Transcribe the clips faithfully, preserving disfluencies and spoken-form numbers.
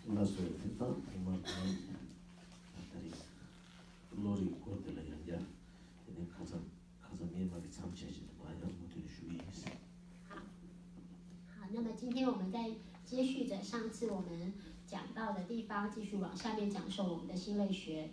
올라서야 된다. 이만큼 다리 로리 코드를 연결. 근데 가장 가장 예마게 참치해지는 거야. 모든 수익이 있어. 好，那么今天我们再接续着上次我们讲到的地方，继续往下面讲授我们的心类学。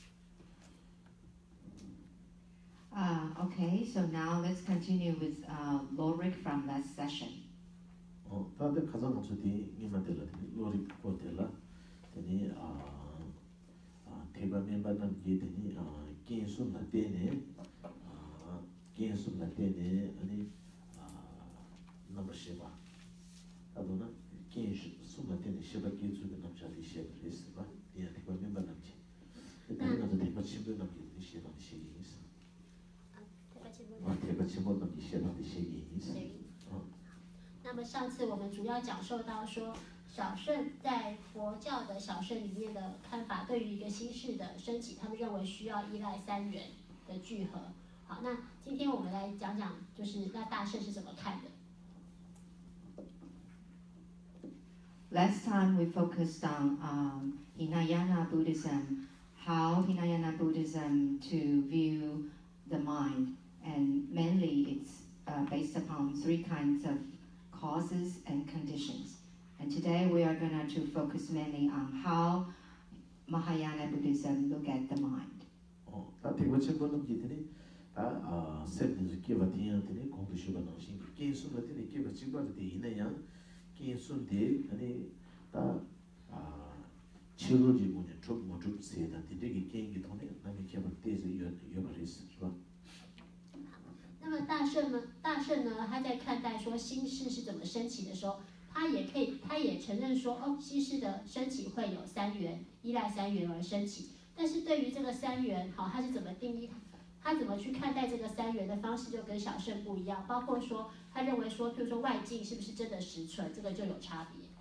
Uh, okay, so now let's continue with uh, Lorik from last session. 어, 다들 가장 먼저 뒤 이만들라 로리 코드라. 되니 아, 아 대바 멤버는 얘들이 아 개수 나대네. 아 개수 나대네 아니 아 넘버 십아. 아도나 개수 수나대네 십아 개수가 남자리 십을 했어. 얘 대바 멤버 남지. 그다음에 대바 친구 남기 십아 시기 있어. 아 대바 친구 남기 십아 시기 있어. 那么上次我们主要讲授到说，小圣在佛教的小圣里面的看法，对于一个心事的升起，他们认为需要依赖三元的聚合。好，那今天我们来讲讲，就是那大圣是怎么看的。 Last time we focused on um, Hinayana Buddhism, how Hinayana Buddhism to view the mind, and mainly it's uh, based upon three kinds of causes and conditions. And today we are going to focus mainly on how Mahayana Buddhism look at the mind. 어, 다 대부분 보는 기들이 다 세븐즈 기바티한테는 공부시가 나신 개수한테는 기바 지바르데 이내야 개수인데 아니 다 아, 치료지 뭐냐 좀 뭐좀 세다 되게 개인기 돈에 남이 개발 때에서 여발했어. 那么大圣呢？大圣呢？他在看待说心事是怎么升起的时候，他也可以，他也承认说，哦，心事的升起会有三元，依赖三元而升起。但是对于这个三元，好，他是怎么定义？他怎么去看待这个三元的方式，就跟小圣不一样。包括说，他认为说，譬如说外境是不是真的实存，这个就有差别。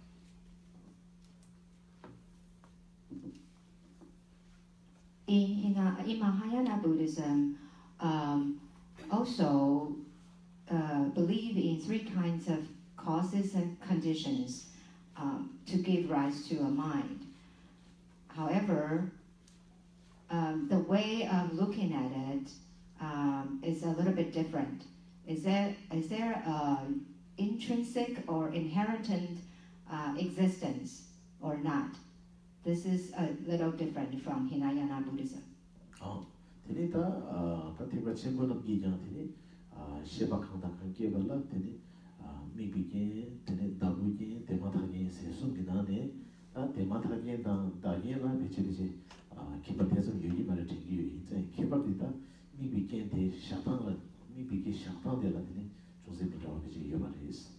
In in, uh, in Mahayana Buddhism, um, also uh, believe in three kinds of causes and conditions um, to give rise to a mind. However, um, the way of looking at it um, is a little bit different. Is there is there an intrinsic or inherent uh, existence or not? This is a little different from Hinayana Buddhism. 어, 되니 다 아, 다 대바 친구는 기장들이 아, 시바강다 관계 발라 되니 아, 미비게 되니 다부게 대마타게 세송기나네 다 대마타게 다 다게라 비치리지 아, 기발해서 여기 말을 되기 이제 기발되다 미비게 대 샤방을 미비게 샤방되라 되니 조세부터 그지 여발했어.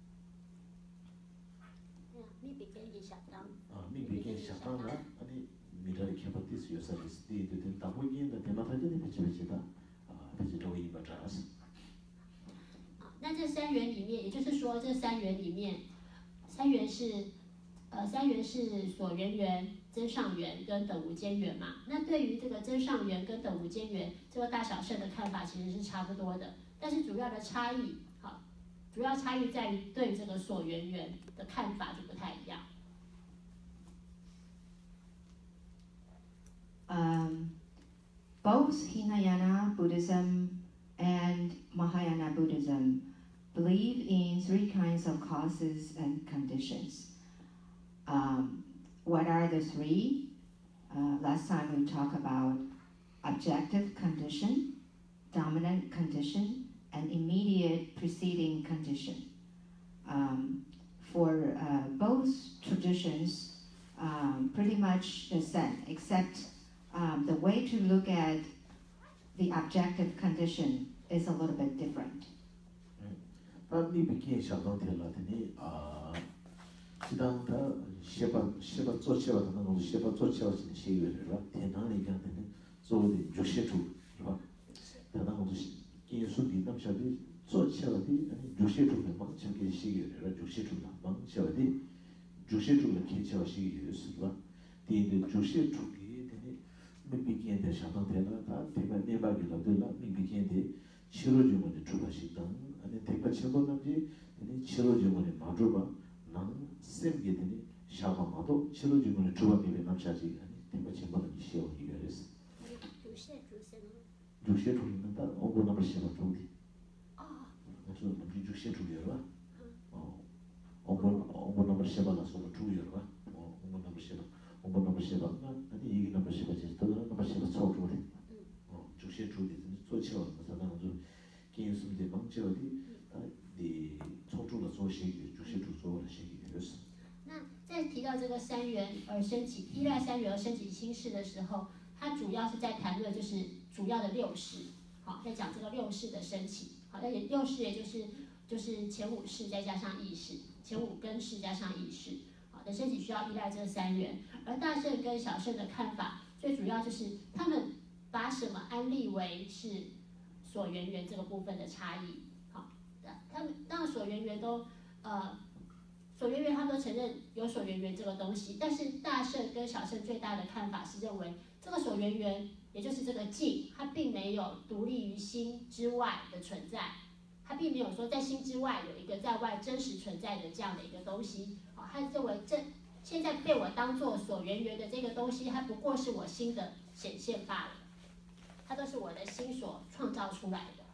미비게 샤방. 아, 미비게 샤방라 아니 미라리 캐파티스 요사리스 디든 다부게 대마타게 비치리지다 아, 비치로 이바자스. 那这三元里面，也就是说，这三元里面，三元是，呃，三元是所缘缘、增上缘跟等无间缘嘛。那对于这个增上缘跟等无间缘，这个大小圣的看法其实是差不多的，但是主要的差异，好，主要差异在于对于这个所缘缘的看法就不太一样。 Um, both Hinayana Buddhism and Mahayana Buddhism believe in three kinds of causes and conditions. Um, what are the three? Uh, last time we talked about objective condition, dominant condition, and immediate preceding condition. Um, for uh, both traditions, um, pretty much the same, except um, the way to look at the objective condition is a little bit different. 음, 미비게 샤방텔라더니 아, 지당다 시바 시바 조치와 하는 거 시바 조치와 지는 시위를 대단히 간다는 조디 주시주, 봐. 대단한 것도 기술이 남샤비 조치와디 아니 주시주를 망치게 시위를 주시주나 망치와디 주시주를 기체와 시위를 쓰고 뒤에 주시주기 되니 미비게한테 샤방텔라 다 대만 내박이라들라 미비게한테 치료주문에 주가시던 아니 대가 치료는지 아니 치료주문에 마주봐 난 쌤게 되니 샤마마도 실로 주문을 주범이 남자지 내가 지금은 시어 이거였어. 주세 주세는. 주세 주는다. 어고 남을 시어 주디. 아. 무슨 우리 주세 주여라. 어. 어고 어고 남을 시어가 서로 주여라. 어. 어고 남을 시어. 어고 남을 시어가 아니 이게 남을 시어 지 또 남을 시어 쳐 주디. 어. 주세 주디. 做起来那那就给什么的帮助的啊的操作的做些就是做做的些就是。 那在提到这个三元而升起依赖三元而升起心事的时候，它主要是在谈论就是主要的六识，好，在讲这个六识的升起，好，那也六识也就是就是前五识再加上意识，前五根识加上意识，好的升起需要依赖这三元，而大圣跟小圣的看法最主要就是他们把什么安立为是所缘缘这个部分的差异，好，他们当然所缘缘都呃。所缘缘他们都承认有所缘缘这个东西，但是大圣跟小圣最大的看法是认为这个所缘缘，也就是这个境，它并没有独立于心之外的存在，它并没有说在心之外有一个在外真实存在的这样的一个东西。好，他认为这现在被我当作所缘缘的这个东西，它不过是我心的显现罢了，它都是我的心所创造出来的。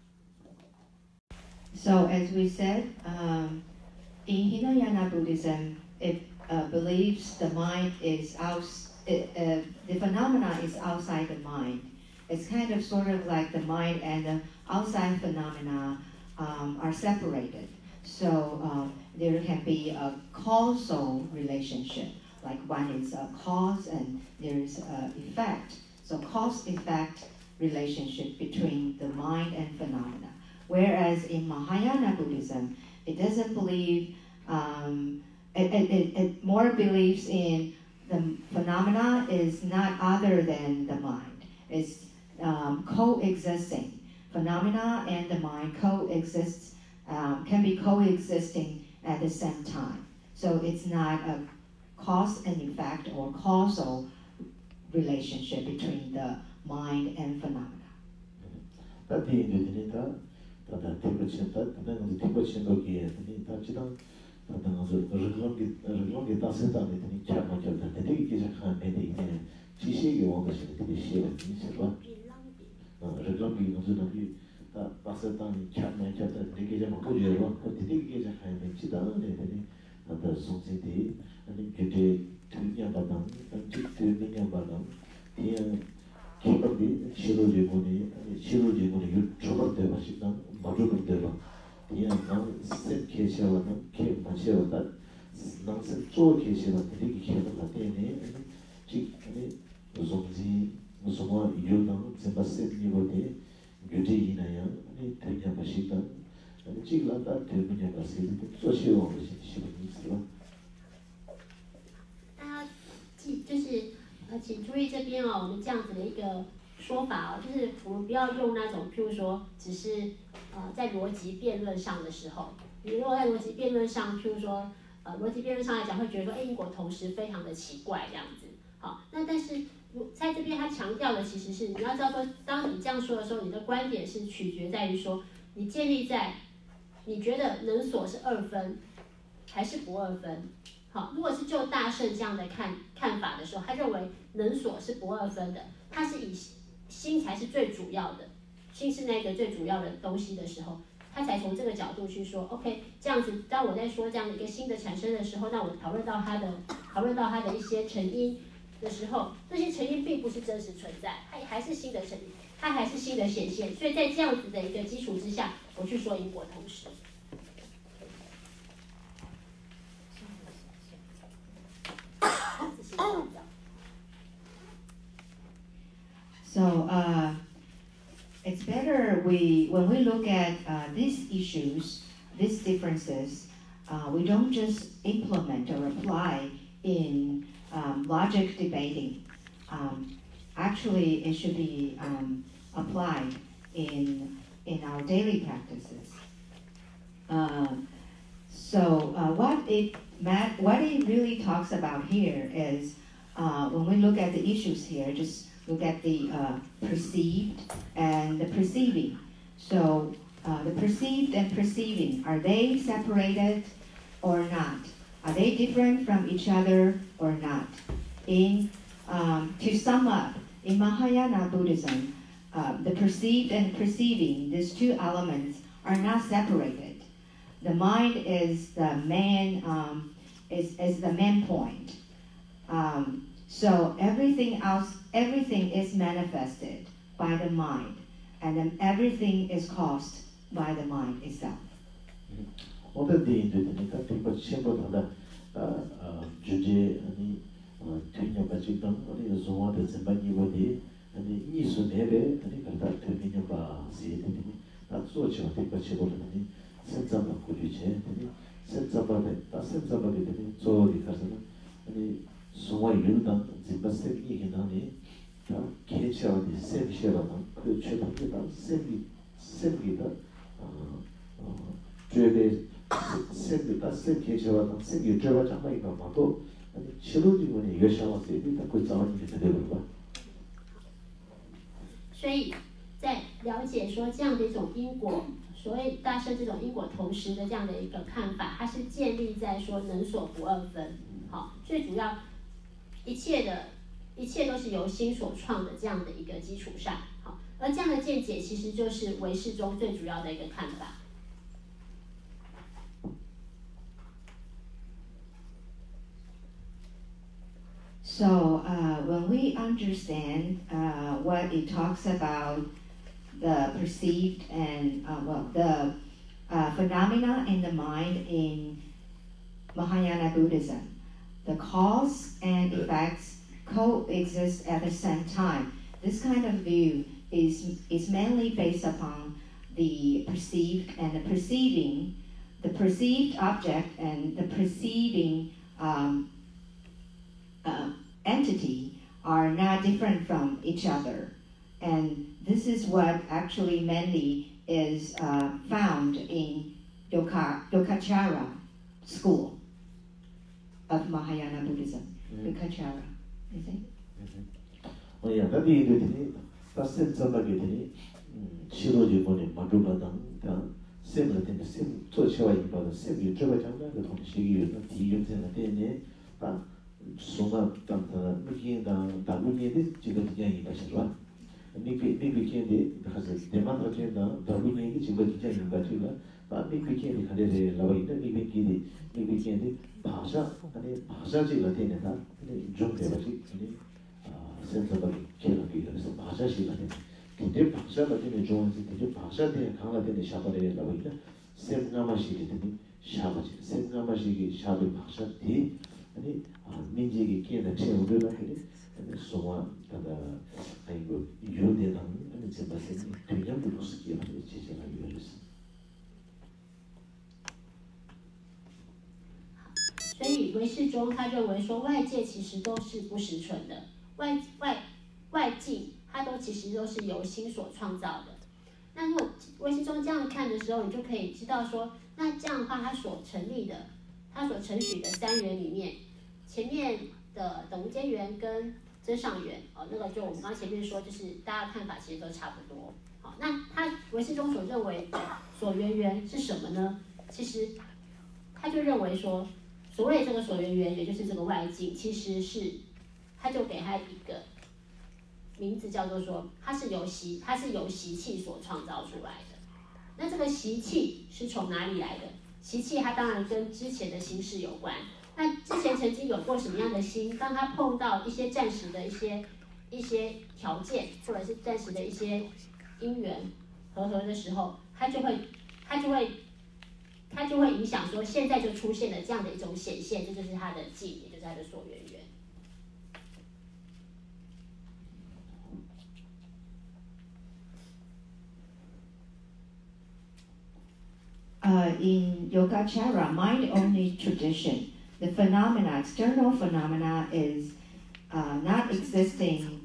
So as we said, um, in Hinayana Buddhism, it uh, believes the mind is out, it, uh, the phenomena is outside the mind. It's kind of sort of like the mind and the outside phenomena um, are separated. So um, there can be a causal relationship, like one is a cause and there is an effect. So cause-effect relationship between the mind and phenomena. Whereas in Mahayana Buddhism, it doesn't believe, um, it, it, it more believes in the phenomena is not other than the mind. It's um, coexisting. Phenomena and the mind coexist, um, can be coexisting at the same time. So it's not a cause and effect or causal relationship between the mind and phenomena. 다다 팀버친다 다는 팀버친도기에 다 지당 다다서 르글랑기 르글랑기 다세다니 되니 차마च्या다 되게 기적한 애들이 지식이 원하시는 되게 시에 있어봐 어 르글랑기 무슨이 다 다세다니 차마च्या다 되게 좀 보여요 되게 기적한 애들이 지당에 되니 다다 송세디 아니 그때 등ኛ 바당 등ኛ 바당 이 기업이 시로지문이 시로지문이 초반대 맛있다 마주를 대봐 그냥 난 케시아와는 케 마시아와다 난 셋조 케시아와 되게 케가 되네 지 아니 좀지 무슨 뭐 이유는 셈바셋 니보데 규제이나야 아니 되게 맛있다 아니 지금다 되는 게 맛있는 소시오 것이 시로니스라 大家记就是呃，请注意这边哦，我们这样子的一个说法哦，就是我们不要用那种，譬如说，只是呃在逻辑辩论上的时候，你如果在逻辑辩论上，譬如说，呃逻辑辩论上来讲，会觉得说，哎，因果同时非常的奇怪这样子。好，那但是在这边他强调的其实是，你要知道说，当你这样说的时候，你的观点是取决在于说，你建立在你觉得能所是二分，还是不二分。好，如果是就大圣这样的看看法的时候，他认为能所是不二分的，他是以心才是最主要的，心是那个最主要的东西的时候，他才从这个角度去说 ，OK， 这样子，当我在说这样的一个心的产生的时候，那我讨论到它的讨论到它的一些成因的时候，这些成因并不是真实存在，它还是心的成因，它还是心的显现，所以在这样子的一个基础之下，我去说因果同时。 So uh, it's better we when we look at uh, these issues, these differences, uh, we don't just implement or apply in um, logic debating. Um, actually, it should be um, applied in in our daily practices. Uh, so uh, what it what it really talks about here is uh, when we look at the issues here, just look at the uh, perceived and the perceiving. So uh, the perceived and perceiving, are they separated or not? Are they different from each other or not? In um, to sum up, in Mahayana Buddhism, uh, the perceived and perceiving, these two elements, are not separated. The mind is the main um, is, is the main point. Um, so everything else, everything is manifested by the mind, and then everything is caused by the mind itself. 어떤 데인데니까 되게 심보다가 아 주제 아니 퇴냐 가지고 아니 조화도 zemba기보디 아니 이수 내배 아니 갖다 퇴냐 봐 세대니 나 소치가 되게 치고는 센자가 고리체 아니 센자바데 다 센자바데 되니 조리 가서는 아니 소화 일단 집바세 얘기나니 다 개체어디 세비셔라는 그 최근에다 세비 세비다 어 죄의 세비다 세비셔라는 세비 죄와 장마이 봐도 아니 치료지문에 이거 샤워세 이다 그 자원이 되는 거. 所以在了解说这样的一种因果，所谓大圣这种因果同时的这样的一个看法，它是建立在说能所不二分。好，最主要一切的一切都是由心所创的这样的一个基础上。好，而这样的见解其实就是唯识中最主要的一个看法。 So uh, when we understand uh, what it talks about, the perceived and uh, well the uh, phenomena in the mind in Mahayana Buddhism, the cause and effects coexist at the same time. This kind of view is is mainly based upon the perceived and the perceiving, the perceived object and the perceiving um, uh, entity are not different from each other. And this is what actually mainly is uh, found in Yoga, Yogacara school of Mahayana Buddhism. Mm-hmm. Yogacara, you think? Oh yeah, that is the that sense of the 치료지문에 마루바당 다 셈을 셈 조치와이 바다 셈이 저거잖아 그 동시기에 디경생의 때에 다 소가 담다 미긴다 다루니데 지금 그냥 이바시와 니피 니피케데 가서 데마트라케나 다루니게 지금 그냥 이바시와 다 니피케데 가데레 라바이다 니피케데 니피케데 भाषा अनि भाषा चाहिँ लतेनेता अनि जुन देवसी अनि सेन्सबल केलकी जस्तो भाषा सिकाने 근데 भाषा लतेने जुन चाहिँ त्यो भाषा दे खाना देने शाबाले लबैला सेमगामा सिकेने शाबा지 सेमगा마 सिके शाबे भाषा दे अनि 민지기 केना 체우르라 그래 अनि 소와 다다 아이고 요데랑 अनि 제바세 그냥 무슨게 하는 제제가 이거였어 所以唯识中他认为说外界其实都是不实存的，外外外境它都其实都是由心所创造的。那如果唯识中这样看的时候，你就可以知道说，那这样的话，它所成立的、它所承许的三元里面，前面的等无间缘跟真上缘，哦，那个就我们刚刚前面说，就是大家看法其实都差不多。好，那他唯识中所认为的所缘缘是什么呢？其实他就认为说。 所谓这个所缘缘，也就是这个外境，其实是，他就给他一个名字，叫做说，它是由习，它是由习气所创造出来的。那这个习气是从哪里来的？习气它当然跟之前的心事有关。那之前曾经有过什么样的心？当他碰到一些暂时的一些一些条件，或者是暂时的一些因缘和合的时候，他就会，他就会。 它就会影响说，现在就出现了这样的一种显现，这就是它的境，也就是它的所缘缘。 Uh, in Yogacara, mind-only tradition, the phenomena, external phenomena, is uh, not existing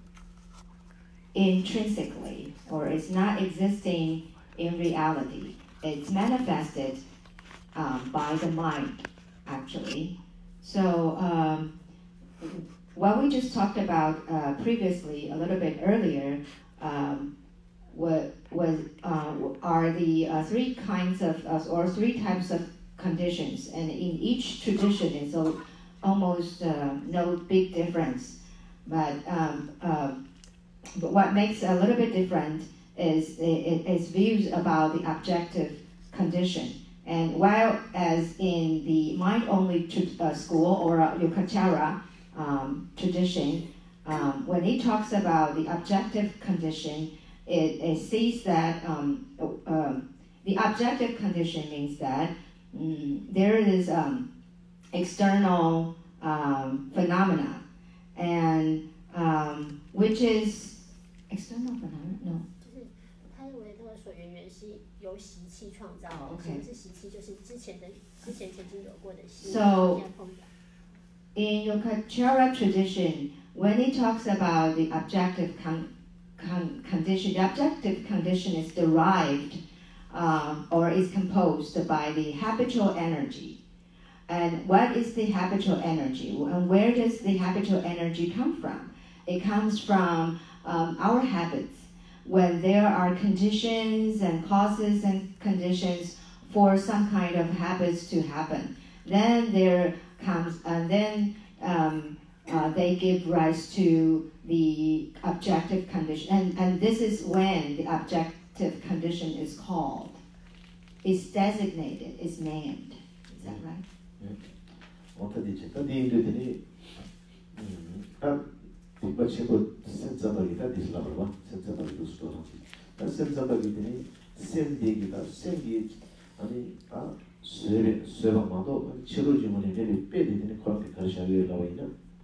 intrinsically, or it's not existing in reality. It's manifested um, by the mind, actually. So um, what we just talked about uh, previously, a little bit earlier, um, was, was uh, are the uh, three kinds of, uh, or three types of conditions, and in each tradition is al- almost uh, no big difference. But, um, uh, but what makes a little bit different is its views about the objective condition. And while as in the mind-only tr- uh, school or uh, Yogacara um, tradition, um, when it talks about the objective condition, it, it sees that um, uh, the objective condition means that um, there is um, external um, phenomena, and um, which is external phenomena. No. 他认为那个所缘缘是由习气创造的。 哦，OK。 什么是习气？就是之前的、之前曾经有过的习。 So 现在碰到。 in Yogacara tradition, when it talks about the objective con- con- condition, the objective condition is derived um, or is composed by the habitual energy. And what is the habitual energy? And where does the habitual energy come from? It comes from um, our habits. When there are conditions and causes and conditions for some kind of habits to happen, then there comes, and then um, uh, they give rise to the objective condition, and, and this is when the objective condition is called, is designated, is named. Is that right? 어떻게 어디 이르더니 아 이거 친구 센서버기다 디슬라버 봐 센서버기도 수도로 나 센서버기더니 샘디기다 샘기 아니 아 쇠베 쇠방마도 치료 주문이 내리 빼리더니 그렇게 가르쳐야 나와이나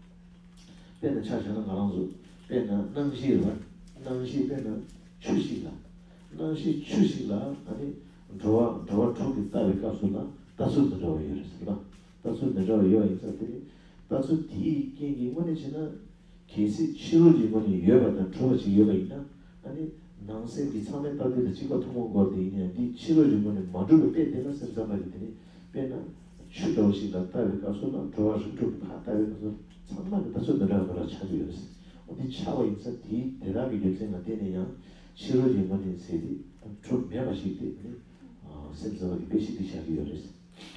빼는 차셔는 가랑수 빼는 능시라 능시 빼는 추시라 능시 추시라 아니 좋아 좋아 좋게 따위 가수나 다수도 좋아요 그랬어 다수 내가 요인자들이 다수 뒤 얘기 원해지는 계시 치료지 원이 여받는 조지 여가 있나 아니 낭세기 참에 따들 지가 통한 거데 이네 이 치료지 원이 마주를 빼대는 선자말이더니 빼나 추도시다 따위 가서나 도와서 좀 받아서 참만 다수 내가 그러 찾으였어 어디 차와 있어 뒤 대답이 될 생각 되네요 치료지 원이 세디 좀 매가시 때문에 어 선자말이 배시기 시작이었어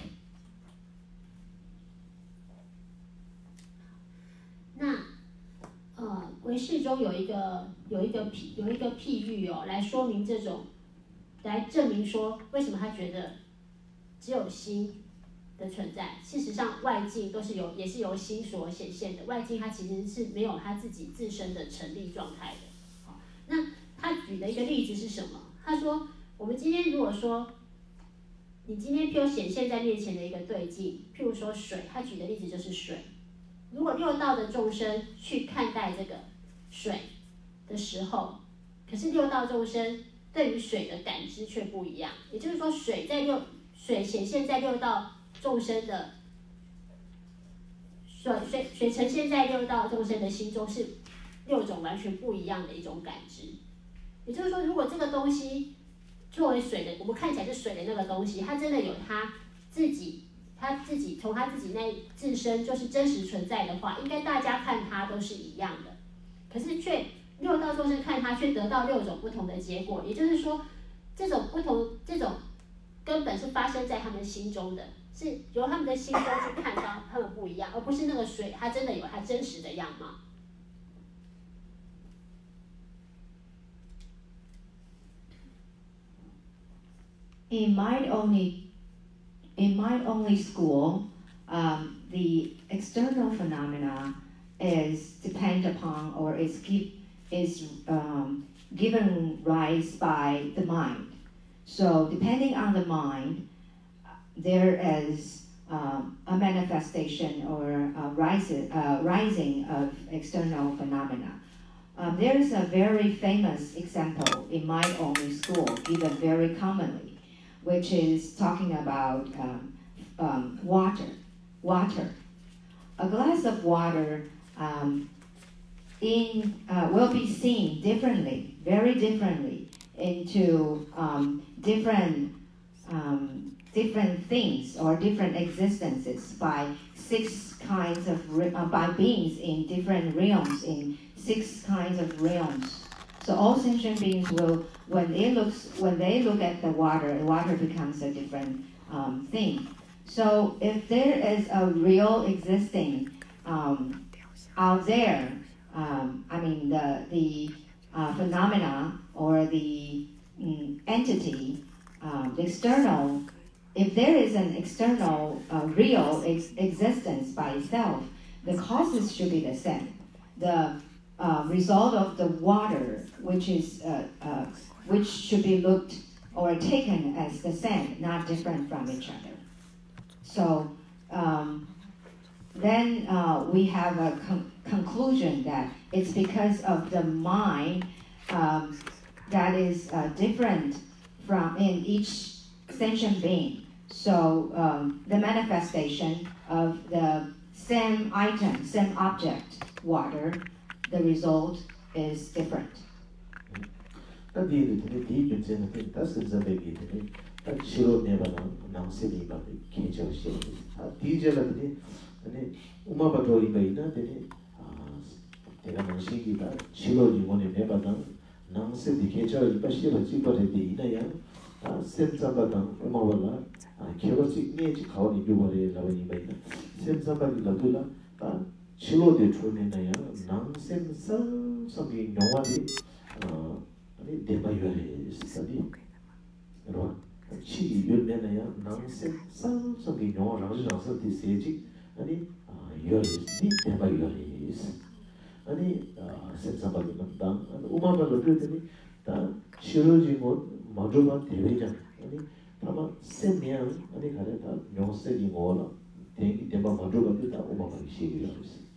那呃，唯识中有一个有一个譬有一个譬喻哦，来说明这种，来证明说为什么他觉得只有心的存在。事实上，外境都是由也是由心所显现的，外境它其实是没有它自己自身的成立状态的。好，那他举的一个例子是什么？他说，我们今天如果说，你今天譬如显现在面前的一个对境，譬如说水，他举的例子就是水。 如果六道的众生去看待这个水的时候，可是六道众生对于水的感知却不一样。也就是说，水在六水显现在六道众生的水水水呈现在六道众生的心中是六种完全不一样的一种感知。也就是说，如果这个东西作为水的，我们看起来是水的那个东西，它真的有它自己。 他自己从他自己那自身就是真实存在的话，应该大家看他都是一样的，可是却六道众生看他却得到六种不同的结果。也就是说，这种不同，这种根本是发生在他们心中的，是由他们的心中去看到他们不一样，而不是那个水它真的有它真实的样貌。 In mind only. In mind-only school, um, the external phenomena is depend upon or is give, is um, given rise by the mind. So depending on the mind, there is um, a manifestation or a rise, uh, rising of external phenomena. Um, there is a very famous example in mind-only school given very commonly, which is talking about um, um, water. Water. A glass of water um, in, uh, will be seen differently, very differently, into um, different, um, different things or different existences by six kinds of, uh, by beings in different realms, in six kinds of realms. So all sentient beings will, when they looks, when they look at the water, the water becomes a different um, thing. So if there is a real existing um, out there, um, I mean the the uh, phenomena or the mm, entity, um, the external, if there is an external uh, real ex- existence by itself, the causes should be the same. The uh, result of the water, which is uh, uh, which should be looked or taken as the same, not different from each other. So um, then uh, we have a con- conclusion that it's because of the mind um, that is uh, different from in each sentient being. So um, the manifestation of the same item, same object, water, the result is different. 다 디에 되네 디 근처에 다 선자백이 되네 다 치료 내바나 남세니 바 개저시 아 디젤라더니 아니 우마바도 이바이나 되네 아 내가 남시기가 치료 이원에 내바다 남세디 개저 이바시바 지버레디 이나야 아 셈자바다 우마발라 아 개버시 내지 가오니 비버레 라바니 이바이나 셈자바디 라둘라 다 치료데 초네나야 남셈상 섬이 영화디 어 아니 대바요레 스타디 그러 치 요네나야 남셈 상성이 영어랑지랑서 디세지 아니 아 요레스 디 대바요레스 아니 아 셈사바는 당 우마바로 그랬더니 다 치료지고 마주만 대회장 아니 다만 셈이야 아니 가래다 영세지 뭐라 대기 대바 마주가 다 우마바기 시기였어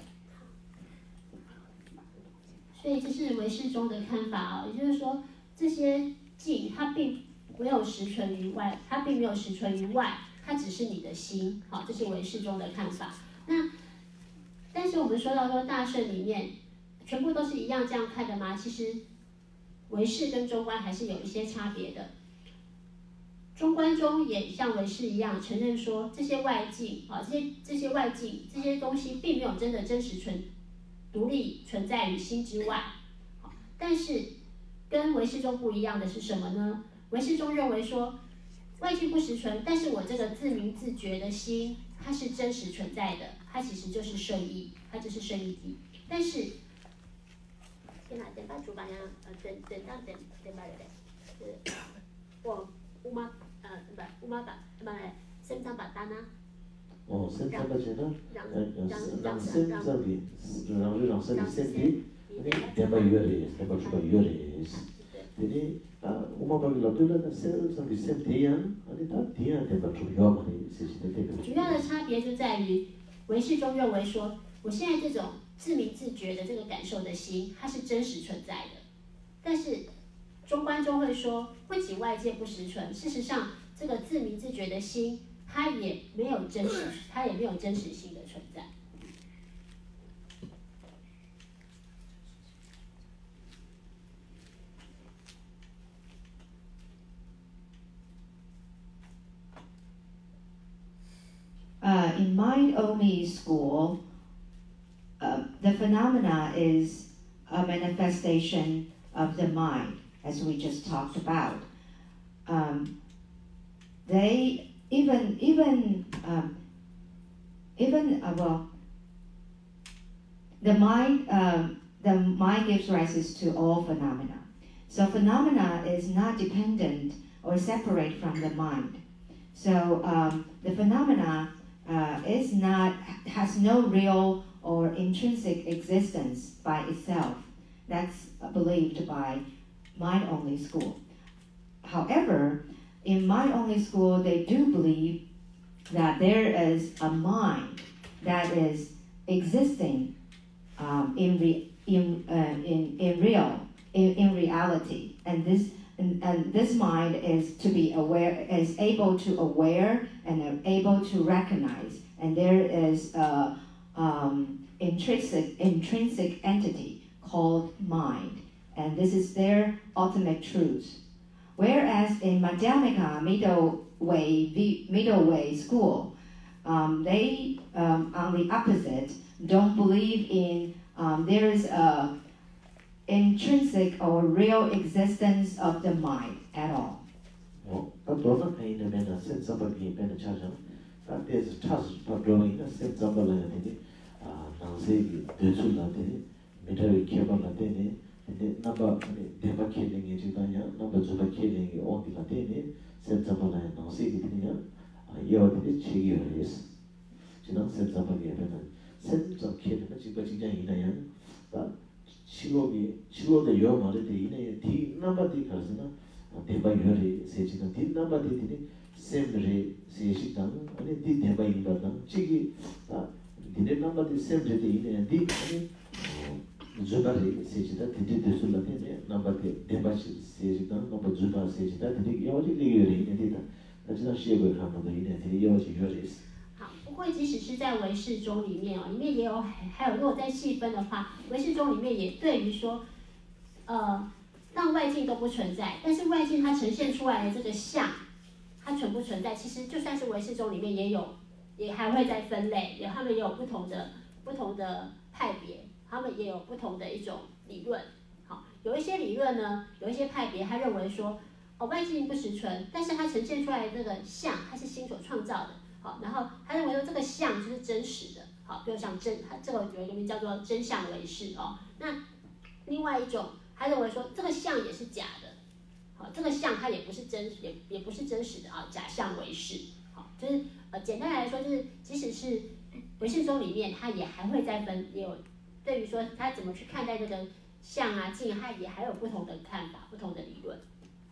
所以这是唯识中的看法啊、哦，也就是说，这些境它并没有实存于外，它并没有实存于外，它只是你的心，好，这是唯识中的看法。那但是我们说到说大圣里面，全部都是一样这样看的吗？其实唯识跟中观还是有一些差别的。中观中也像唯识一样承认说，这些外境啊，这些这些外境这些东西并没有真的真实存。独立存在于心之外，但是跟唯识中不一样的是什么呢？唯识中认为说外境不实存，但是我这个自明自觉的心，它是真实存在的，它其实就是圣意，它就是圣意地。但是，先来等把主板呀，呃，等等到等等把的，是我乌马呃不乌马把不生长把单呢。 어, 센터가제는 랑센자기, 랑sen자기 센티, 대바 유어리, 대바 주가 유어리. 근데 아, 우마바기 라둘라는 센자기 센티야, 아니 다 디야 대바 주가 유어리 시시대 대바. 主要的差别就在于，唯识中认为说，我现在这种自明自觉的这个感受的心，它是真实存在的。但是中观中会说，不仅外界不实存，事实上这个自明自觉的心。 它也没有真实，它也没有真实性的存在。 Uh, in mind-only school, uh, the phenomena is a manifestation of the mind, as we just talked about. Um, they Even even um, even uh, well, the mind um, the mind gives rise to all phenomena. So phenomena is not dependent or separate from the mind. So um, the phenomena uh, is not has no real or intrinsic existence by itself. That's believed by mind-only school. However, in mind-only school, they do believe that there is a mind that is existing um, in, re, in, uh, in, in real, in, in reality. And this, and, and this mind is to be aware, is able to aware and able to recognize. And there is a um, intrinsic, intrinsic entity called mind. And this is their ultimate truth. Whereas in Madhyamika, middle way, middle way school, um, they, um, on the opposite, don't believe in um, there is a intrinsic or real existence of the mind at all. 어, 또 너는 아이는 맨날 센서버기 맨날 찾아. 다 대해서 차스 바로니까 셈잡발라야 되니 아 나세기 대출라데 메타를 키어발라데니 근데 나바 대바 킬링이 지다냐 나바 주바 킬링이 어디라데니 셈잡발라야 나세기 되냐 아 예어들이 제기어레스 지난 셈잡발이야는 셈잡 킬링은 지가 진짜 이나야 다 실로기 실로데 요 말에 이네 디 나바디 가르스나 대바 요리 세지가 디 나바디니 셈레 세시당 아니 디 대바 이바당 지기 아 디네 나바디 셈레 이네 디 아니 주바리 세지다 디디 데술라데 나바디 대바시 세지당 나바 주바 세지다 디디 요지 리요리 이네 디다 나지나 시에고 하면도 이네 디 요지 요리스 好，不过即使是在唯识宗里面哦，里面也有还有，如果再细分的话，唯识宗里面也对于说，呃，让外境都不存在，但是外境它呈现出来的这个相，它存不存在？其实就算是唯识宗里面也有，也还会再分类，也他们也有不同的不同的派别，他们也有不同的一种理论。好，有一些理论呢，有一些派别，他认为说，哦，外境不实存，但是它呈现出来的这个相，它是心所创造的。 好，然后他认为说这个相就是真实的，好，比如像真，这个有一个名叫做真相唯识哦。那另外一种，他认为说这个相也是假的，好，这个相它也不是真，也也不是真实的啊，假相唯识，好，就是呃简单来说就是，即使是唯识宗里面，它也还会再分，也有对于说他怎么去看待这个相啊境，它也还有不同的看法，不同的理论。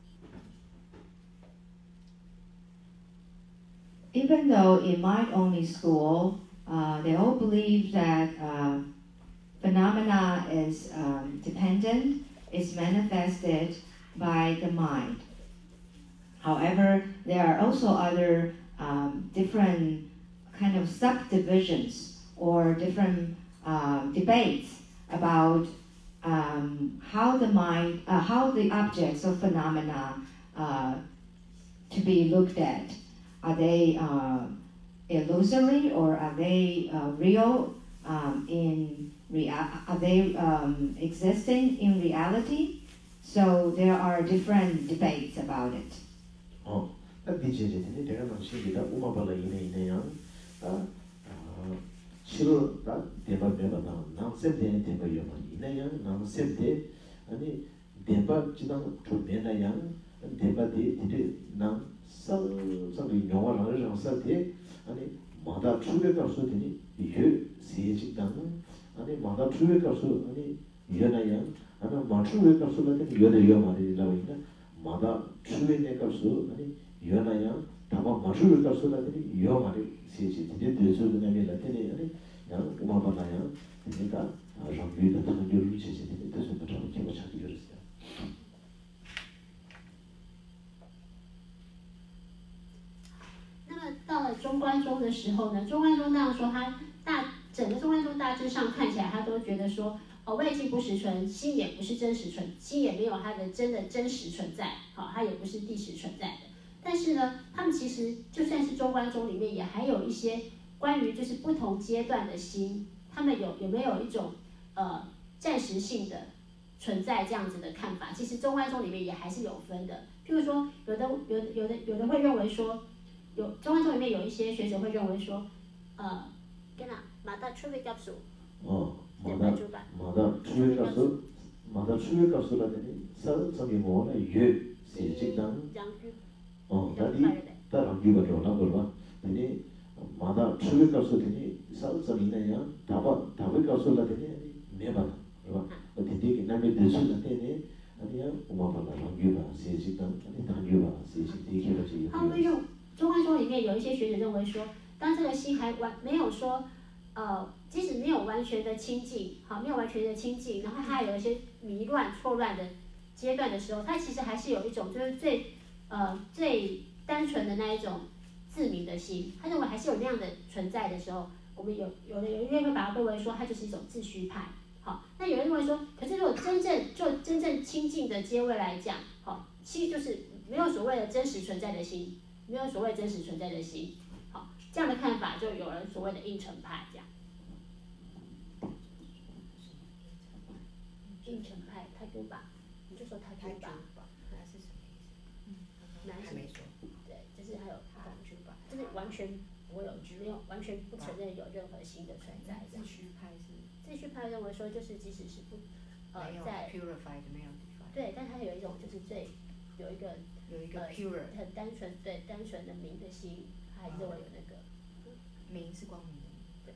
Even though in mind-only school, uh, they all believe that uh, phenomena is um, dependent, is manifested by the mind. However, there are also other um, different kind of subdivisions or different uh, debates about um, how the mind, uh, how the objects of phenomena uh, to be looked at. Are they uh, illusory or are they uh, real um, in rea- are they um, existing in reality? So there are different debates about it. 어, 딱 디제제들이 내가 당시에다 우마발라 이네 이네양 아 싫어 다 대바 대바다 남세대 대바요마 이네양 남세대 아니 대바 지당 조메나양 대바디 디디 남 상상이 영화를 장사대 아니 마다 추배 가서 되니 유 세직당 아니 마다 추배 가서 아니 연아야 아니 마추배 가서 되니 연아야 말이라고니까 마다 추배내 가서 아니 연아야 다마 마추배 가서 되니 여 말이 세직이 되서는 아니라더니 아니 양 우마바나야 그러니까 장비도 당겨를 제제되니 되서 좀 기분 잘 이랬어요. 到了中观宗的时候呢，中观宗那样说，他大整个中观宗大致上看起来，他都觉得说，哦，外境不实存，心也不是真实存，心也没有它的真的真实存在，好，它也不是地实存在的。但是呢，他们其实就算是中观宗里面，也还有一些关于就是不同阶段的心，他们有有没有一种呃暂时性的存在这样子的看法？其实中观宗里面也还是有分的。譬如说，有的有的有的有的会认为说。 有中观宗里面有一些学者会认为说，呃，跟哪马达出位教数， 哦，马达马达出位教数，马达出位教数了的呢，上上面我呢月写这张，哦，那你当然有个有那个吧，那你马达出位教数的呢，上上面那样，他把他会告诉了的呢，没办法，对吧？我天天给那边读书了的呢，那你要我们把那有吧，写这张，那你当有吧，写写的去了就有。 他会用。 中观宗里面有一些学者认为说，当这个心还完没有说，呃，即使没有完全的清净，好，没有完全的清净，然后它有一些迷乱、错乱的阶段的时候，它其实还是有一种就是最，呃，最单纯的那一种自明的心。他认为还是有那样的存在的时候，我们有有的有一些会把它归为说，它就是一种自虚派。好，那有人认为说，可是如果真正就真正清净的阶位来讲，好，其实就是没有所谓的真实存在的心。 没有所谓真实存在的心，好，这样的看法就有了所谓的应成派这样。应成派，他就把，你就说他就把，那是什么意思？嗯，还没说。对，就是还有他就把，就是完全我有没有完全不承认有任何心的存在。 自序派是自序派认为说，就是即使是不呃在 purified 没有 defined， 对，但它有一种就是最有一个有一个 pure、 呃、 很单纯对单纯的明的心，他还认为有那个明是光明的明， 对，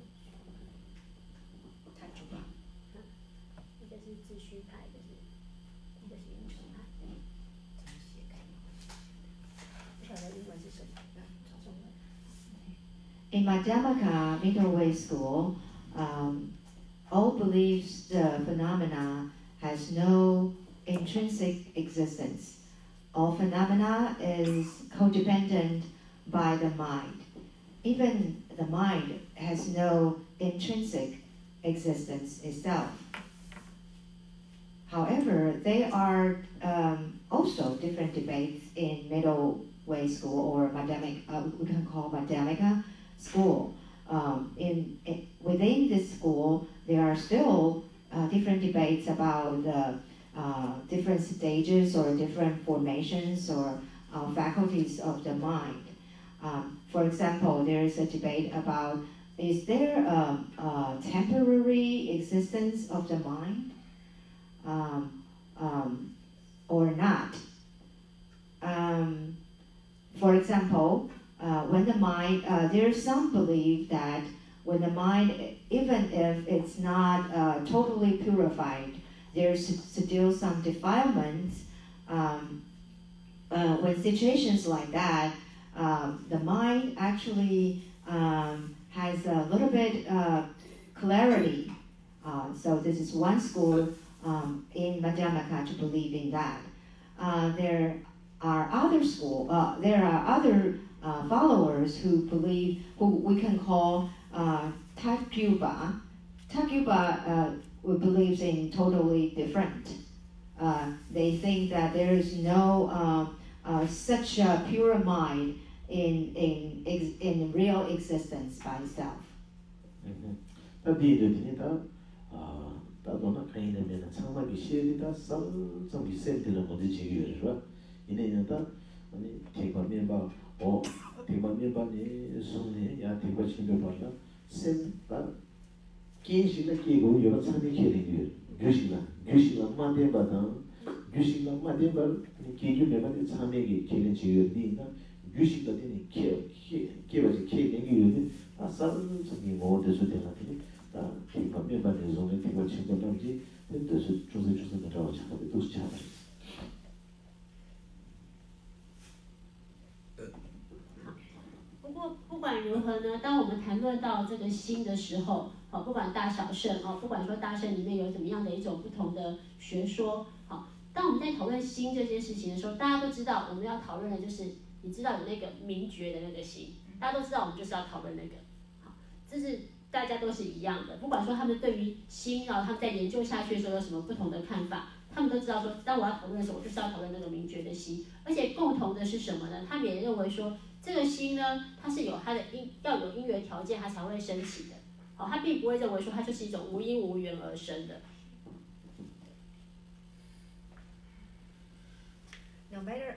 他主吧。 一个是自序派，一个是一个是因缘派。 怎么写开吗？ 不晓得英文是什么？中文。 In Madhyamaka Middle Way School, um, all beliefs the phenomena has no intrinsic existence. All phenomena is codependent by the mind. Even the mind has no intrinsic existence itself. However, there are um, also different debates in Middle Way School or Madhyamika, uh, we can call Madhyamika school. Um, in, in within this school, there are still uh, different debates about the uh, different stages or different formations or uh, faculties of the mind. Um, for example, there is a debate about is there a, a temporary existence of the mind um, um, or not? Um, for example, uh, when the mind, uh, there is some belief that when the mind, even if it's not uh, totally purified, there's still some defilements. Um, uh, when situations like that, um, the mind actually um, has a little bit uh, clarity. Uh, so this is one school um, in Madhyamaka to believe in that. Uh, there are other school. Uh, there are other uh, followers who believe, who we can call uh, Takyuba. Takyuba uh, believes in totally different. Uh, they think that there is no uh, uh, such a pure mind in in in real existence by itself. 음, 다 디르디니다 아, 다도나 카이네메나 상상이 시에디다 쌈좀 비센들은 어디 지기여죠. 이내는다 아니 대관면바 어 대관면바니 손에 야 대관신도 봐라 셈다 계시나 끼고 여러 사람이 계리요. 교시나 교시나 만대바다 교시나 만대바 계주면은 참여기 계는 지역이나 교시가 되는 계 계계가 계는 아 사람이 뭐 돼서 되나니 다 대관면바니 손에 대관 친구들이 뜻을 조세 조세 가지고 자꾸 또 시작하죠. 不过不管如何呢，当我们谈论到这个心的时候，好，不管大小圣哦，不管说大圣里面有怎么样的一种不同的学说，好，当我们在讨论心这件事情的时候，大家都知道我们要讨论的就是，你知道有那个明觉的那个心，大家都知道我们就是要讨论那个，好，这是大家都是一样的，不管说他们对于心啊，他们在研究下去的时候有什么不同的看法，他们都知道说，当我要讨论的时候，我就是要讨论那个明觉的心，而且共同的是什么呢？他们也认为说。这个心呢，它是有它的因，要有因缘条件，它才会升起的。好，它并不会认为说它就是一种无因无缘而生的。 No matter.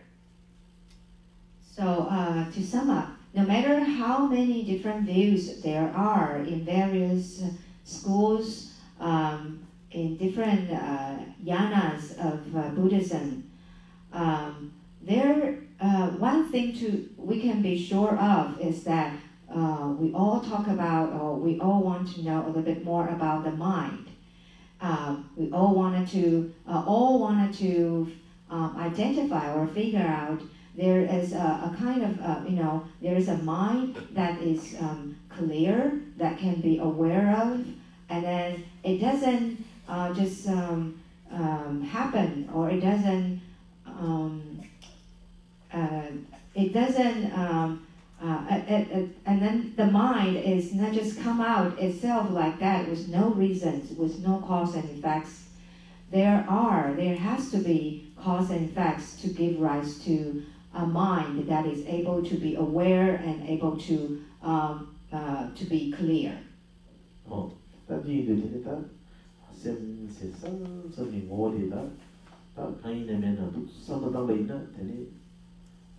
So uh, to sum up, no matter how many different views there are in various schools, um, in different uh, yanas of uh, Buddhism, um, there. Uh, one thing to we can be sure of is that uh, we all talk about, or we all want to know a little bit more about the mind. Uh, we all wanted to, uh, all wanted to um, identify or figure out there is a, a kind of, uh, you know, there is a mind that is um, clear, that can be aware of, and then it doesn't uh, just um, um, happen, or it doesn't. Um, Uh, it doesn't, um, uh, it, it, and then the mind is not just come out itself like that with no reasons, with no cause and effects. There are, there has to be cause and effects to give rise to a mind that is able to be aware and able to, um, uh, to be clear. 어, 따지기들이다. 셈 세상 점이 뭐리다. 다 가인에면은 서도 담에 있나 되니.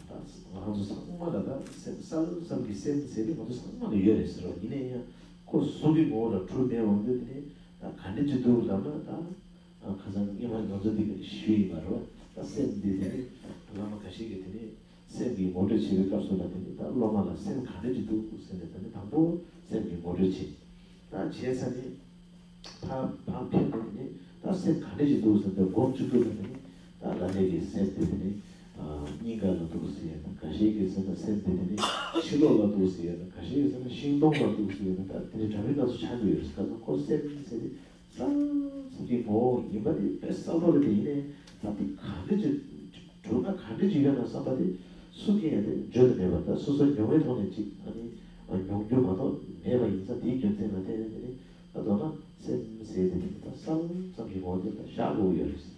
아주 상마다다 쌀쌀기 셈셈이 모두 상마로 이해했어요. 이내야 그 속이 뭐라 주변에 온들이 간지도 담아다 가장 이만 너저디 쉬이 말로 다 셈디들이 아마 가시게 되니 셈이 모두 집에 가서 나더니 다 로마라 셈 간지도 셈했더니 당부 셈이 모르지 다 제산이 다 방편들이 다 셈 간지도 셈도 공주도 되니 다 라내기 셈들이 아, 니가는 도시에 가시게서는 셈들이 실로가 도시에 가시게서는 신동가 도시에 다 되게 자기가서 참여해서 가서 콘셉트들이 쌍스기 뭐 이번에 베스트셀러를 되네 tapi 가르지 조가 가르지려는 사람들이 수기에 저도 내봤다 수선 영에 돈했지 아니 용조마도 내가 인사 디견테나 되는데 아도나 셈세들이다 쌍스기 뭐들 샤고이었어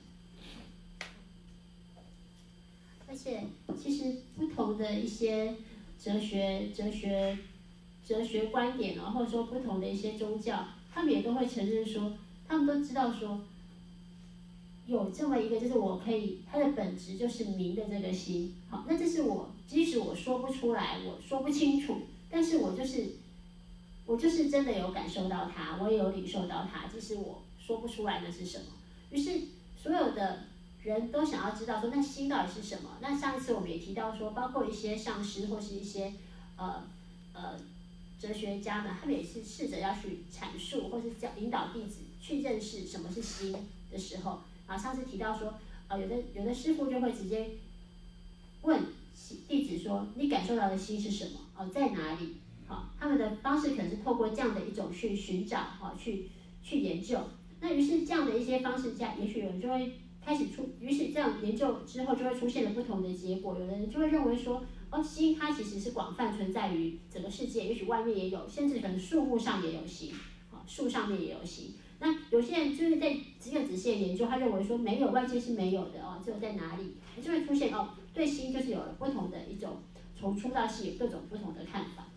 而且，其实不同的一些哲学、哲学、哲学观点哦，或者说不同的一些宗教，他们也都会承认说，他们都知道说，有这么一个，就是我可以，它的本质就是明的这个心。好，那这是我，即使我说不出来，我说不清楚，但是我就是，我就是真的有感受到它，我也有领受到它，即使我说不出来那是什么。于是，所有的 人都想要知道说，那心到底是什么？那上一次我们也提到说，包括一些上师或是一些呃呃哲学家们，他们也是试着要去阐述或是教引导弟子去认识什么是心的时候，啊，上次提到说，呃，有的有的师父就会直接问弟子说，你感受到的心是什么？哦，在哪里？好，他们的方式可能是透过这样的一种去寻找，哈，去去研究。那于是这样的一些方式下，也许有人就会 开始出，于是这样研究之后就会出现了不同的结果。有的人就会认为说，哦，心它其实是广泛存在于整个世界，也许外面也有，甚至可能树木上也有心，啊，树上面也有心。那有些人就是在只有仔细的研究，他认为说没有，外界是没有的哦，只有在哪里，就会出现哦，对心就是有了不同的一种，从粗到细有各种不同的看法。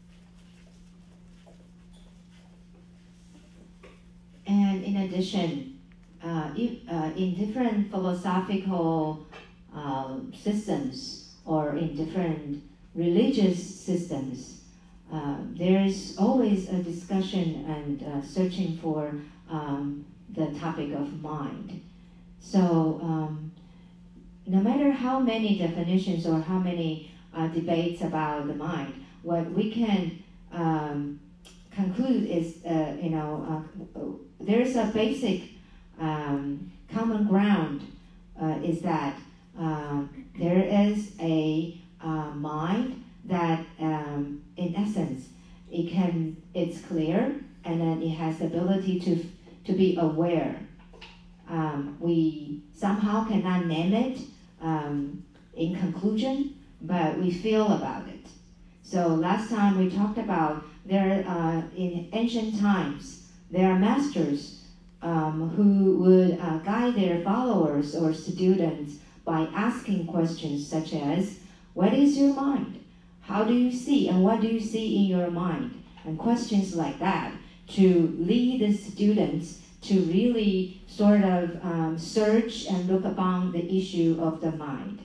And in addition, uh, if, uh, in different philosophical uh, systems or in different religious systems, uh, there's always a discussion and uh, searching for um, the topic of mind. So um, no matter how many definitions or how many uh, debates about the mind, what we can um, conclude is, uh, you know, uh, there's a basic um, common ground uh, is that uh, there is a uh, mind that, um, in essence, it can it's clear and then it has the ability to to be aware. Um, we somehow cannot name it um, in conclusion, but we feel about it. So last time we talked about there uh, in ancient times. There are masters um, who would uh, guide their followers or students by asking questions such as, what is your mind? How do you see and what do you see in your mind? And questions like that to lead the students to really sort of um, search and look upon the issue of the mind.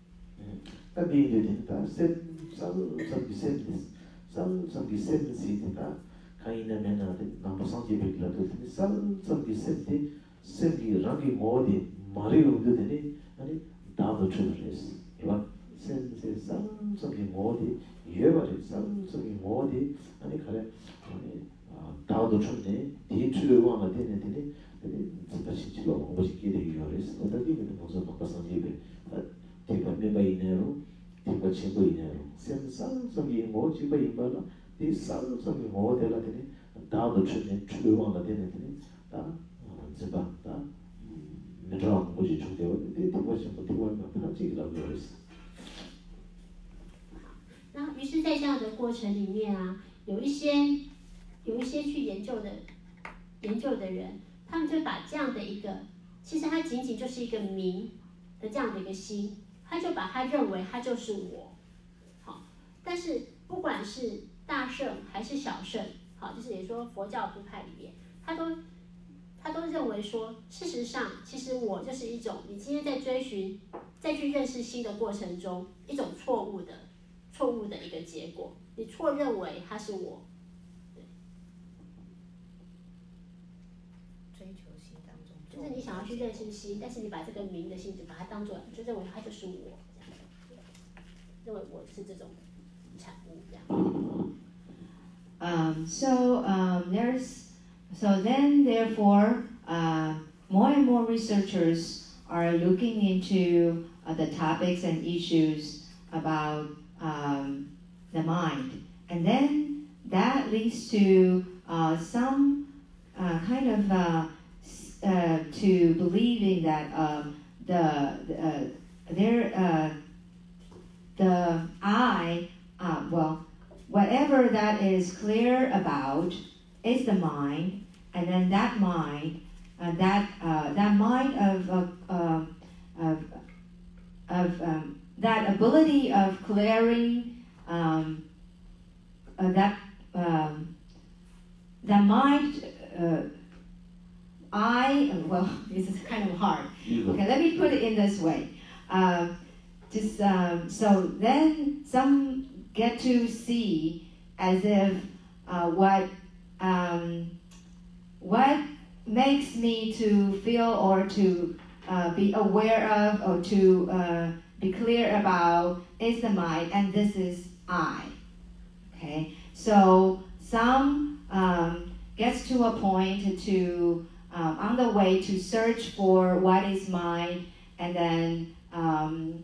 kaina mena de nambo santi bekla de sal sal ki senti senti rangi modi mari undu de ani dado chures eva sen se sal sal ki modi yevari sal sal ki modi ani kare ani dado chune di chue wanga de ne de de tsachi chilo oji ki de yores oda di ne mozo pa santi be te pa me ba inero te pa chego inero sen sal sal ki modi ba imbala 이 쌀쌀이 뭐 되라 되니 다도 추네 추왕가 되네 되니 다 제가 다 내가 뭐지 중대요 이 뭐지 뭐 대화가 편하지라고 그랬어. 那于是，在这样的过程里面啊，有一些有一些去研究的研究的人，他们就把这样的一个，其实它仅仅就是一个明的这样的一个心，他就把他认为他就是我，好，但是不管是 大圣还是小圣，好，就是也说佛教部派里面，他都他都认为说，事实上，其实我就是一种，你今天在追寻再去认识新的过程中，一种错误的、错误的一个结果，你错认为它是我。 追求心当中， 就是你想要去认识心，但是你把这个名的心就把它当做，就认为它就是我，这样，认为我是这种产物，这样。 Um, so um, there's so then therefore uh, more and more researchers are looking into uh, the topics and issues about um, the mind, and then that leads to uh, some uh, kind of uh, uh, to believing that uh, the uh, there uh, the I uh, well. Whatever that is clear about is the mind, and then that mind, uh, that uh, that mind of of uh, of, of um, that ability of clearing um, uh, that um, that mind. Uh, I well, this is kind of hard. Okay, let me put it in this way. Uh, just um, so then some. Get to see as if uh, what um, what makes me to feel or to uh, be aware of or to uh, be clear about is the mind, and this is I. Okay, so some um, gets to a point to um, on the way to search for what is mind, and then um,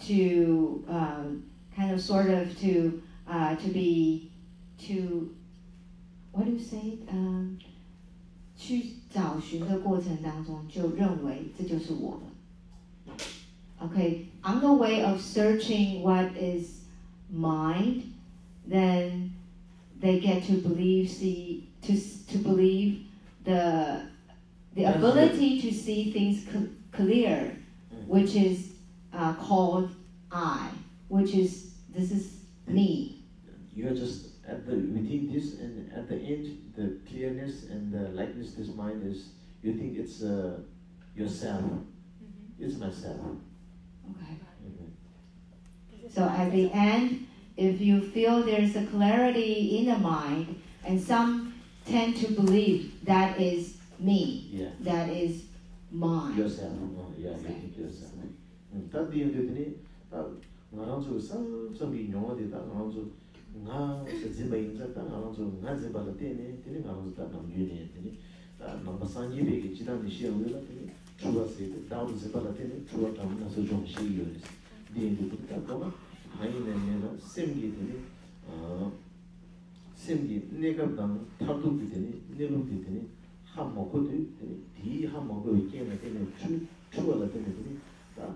to um, kind of sort of to uh, to be to what do you say? Um, 去找寻的过程当中，就认为这就是我的。Okay, on the way of searching what is mind, then they get to believe, see, to to believe the the ability to see things cl- clear, which is uh, called I, which is this is me. You are just at the within this, and at the end, the clearness and the likeness. This mind is. You think it's uh, yourself. Mm-hmm. It's myself. Okay. Mm-hmm. So at the end, if you feel there's a clarity in the mind, and some tend to believe that is me. Yeah. That is mine. Yourself. Oh, yeah, you think yourself. That the end ngaranzo samsambi nyongade ta ngaranzo nga sejimba inza ta ngaranzo nga zeba la tene tene ngaranzo ta namyune tene ta namba sanji be ki chida ni shia wela tene chuba se ta zeba la tene chuba ta na so jong shi yoris di ndu ta ko mai ne ne na semgi tene ah semgi nega dang thadu bi tene nelu bi tene ham mo ko de tene di ham mo ko ke na tene chu chuba la tene tene ta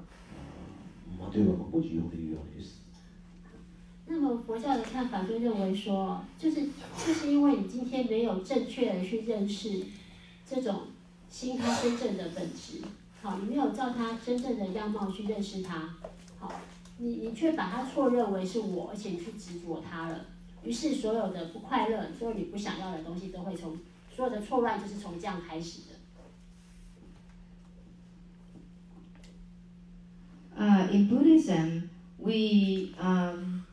那么佛教的看法就认为说，就是就是因为你今天没有正确的去认识这种心它真正的本质，好，你没有照它真正的样貌去认识它，好，你你却把它错认为是我，而且你去执着它了，于是所有的不快乐，所有你不想要的东西都会从所有的错乱就是从这样开始的。 Uh, in Buddhism, we um,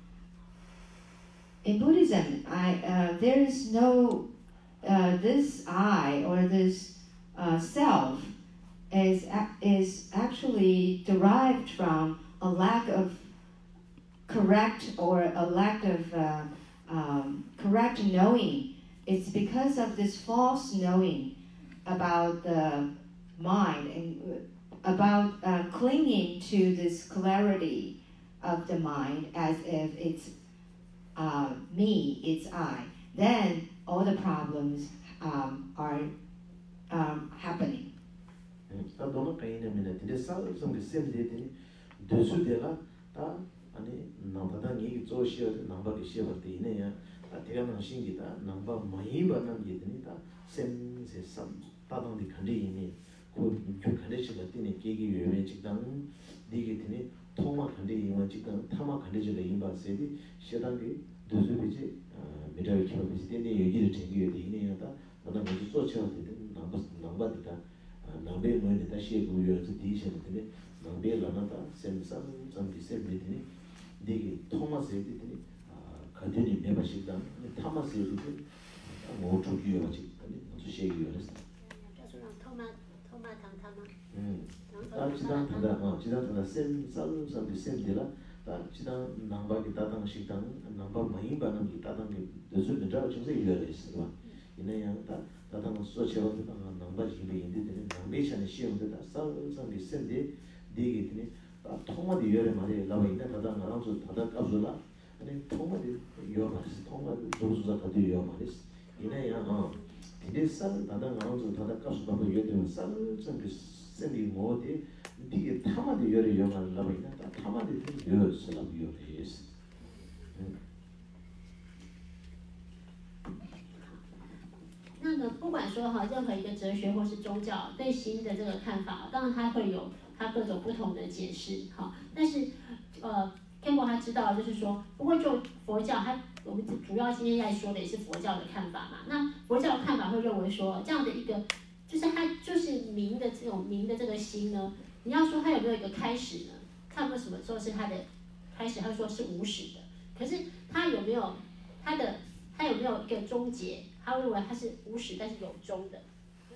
in Buddhism, I uh, there is no uh, this I or this uh, self is is actually derived from a lack of correct or a lack of uh, um, correct knowing. It's because of this false knowing about the mind and. About uh, clinging to this clarity of the mind as if it's uh, me, it's I, then all the problems um, are um, happening. 그 간대지가 되네 계기 외에 직당 되게 되네 통마 간대 이만 직당 타마 간대지가 임바세디 시단게 도즈비지 미라이 키로비지 되네 얘기를 챙겨야 되네요다 너는 먼저 쏘쳐야 되는 남바 남바디가 남배 뭐에 다 시에고 요서 디셔는데 남배 라나다 셈삼 삼비 셈비더니 되게 토마스 얘기더니 아 가든이 매바식당 타마스 얘기더니 뭐 저기요 같이 아니 또 시에고 요서 就是让托马托马糖他吗？ 음. 아 지단 타다 어 지단 타다 셈삼 삼비 셈디라 다 지단 남바기 따당 식당 남바 많이 바는 기 따당 기 저저 저 저서 이래야 있어 봐. 이내야 다 다당 소치로 남바 지비 인데 남베션의 시험도 다 삼삼비 셈디 디기더니 아 통마디 요래 말이 나와 있다 다당 나와서 다다 까불라 아니 통마디 요 말이 통마디 조수자 가도 요 말이 이내야 어 이제 쌀 다당 나와서 다다 까불고 요되면 쌀좀 셈이 뭐지 이게 타마디 요래 요 말이 나와 있다 타마디 요 살람 요래 있어 那个不管说哈，任何一个哲学或是宗教对心的这个看法，当然它会有它各种不同的解释，哈。但是，呃，天国他知道，就是说，不过就佛教，它我们主要今天在说的也是佛教的看法嘛。那佛教的看法会认为说，这样的一个，就是它就是明的这种明的这个心呢，你要说它有没有一个开始呢？差不多什么时候是它的开始？他说是无始的，可是它有没有它的它有没有一个终结？ 他认为它是无始，但是有终的。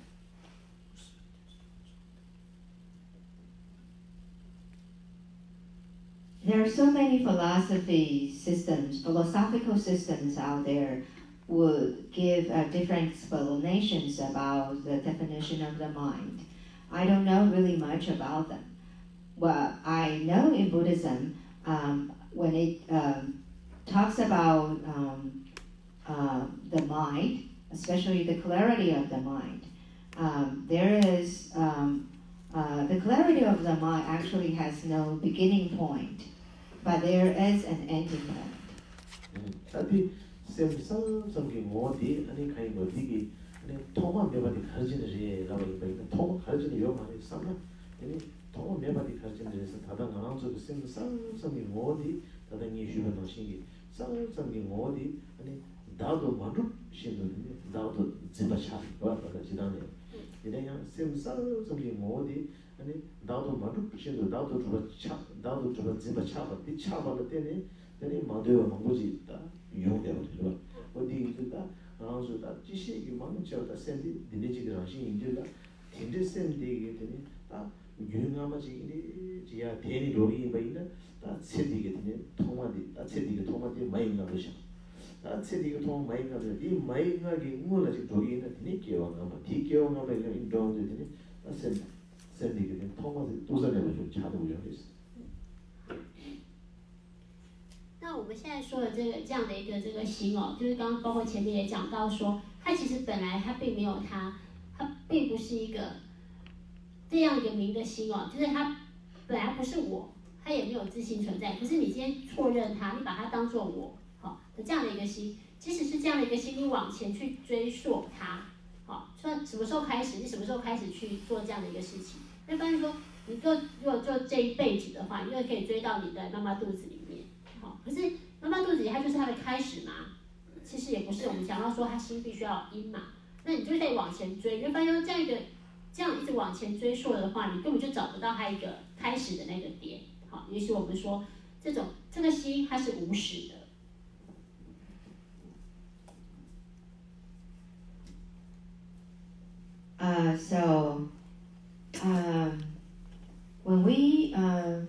There are so many philosophy systems, philosophical systems out there would give uh, different explanations about the definition of the mind. I don't know really much about them. Well, I know in Buddhism, um, when it um, talks about um, uh, the mind, especially the clarity of the mind, um, there is um, uh, the clarity of the mind actually has no beginning point, but there is an ending point. 아니 셈삼 삼기 뭐디 아니 가이 뭐디기 아니 통만 매바디 가르치는지 라고 이거 통 가르치는 요 말이 삼나 아니 통만 매바디 가르치는지 다당 아나운서 셈삼 삼기 뭐디 다당이 주변 당신이 삼 삼기 뭐디 아니 나도 만족 신도인데 나도 집어차 와가 지나네 이래야 셈삼 삼기 뭐디 아니 나도 만족 신도 나도 집어차 나도 집어차 뒤차발 때네 때네 마도요 망고지 있다 용되고 들어 어디 있다 아주 다 지식이 많은 저다 셈디 디네지가 신인들다 텐데 셈디게 되니 다 유능하마지 이리 지야 대니 로리 바이나 다 세디게 되니 통마디 다 세디게 통마디 마이가 버셔 다 세디게 통 마이가 버이 마이가게 뭐라지 도기는 되니 개왕아마 디개왕아마 이런 인도도 되니 다 셈 셈디게 되니 통마디 도전해 버셔 차도 요리스 那我们现在说的这个这样的一个这个心哦，就是刚刚包括前面也讲到说，它其实本来它并没有它，它并不是一个这样一个明的心哦，就是它本来不是我，它也没有自性存在。可是你今天错认它，你把它当做我，好的这样的一个心，即使是这样的一个心，你往前去追溯它，好，说什么时候开始，你什么时候开始去做这样的一个事情，会发现说，你做如果做这一辈子的话，你就可以追到你的妈妈肚子里面。 可是妈妈肚子里，它就是它的开始嘛。其实也不是，我们讲到说它心必须要有因嘛。那你就得往前追，你会发现这样一个这样一直往前追溯的话，你根本就找不到它一个开始的那个点。好，也许我们说这种这个心它是无始的。 Uh, so, um, when we uh,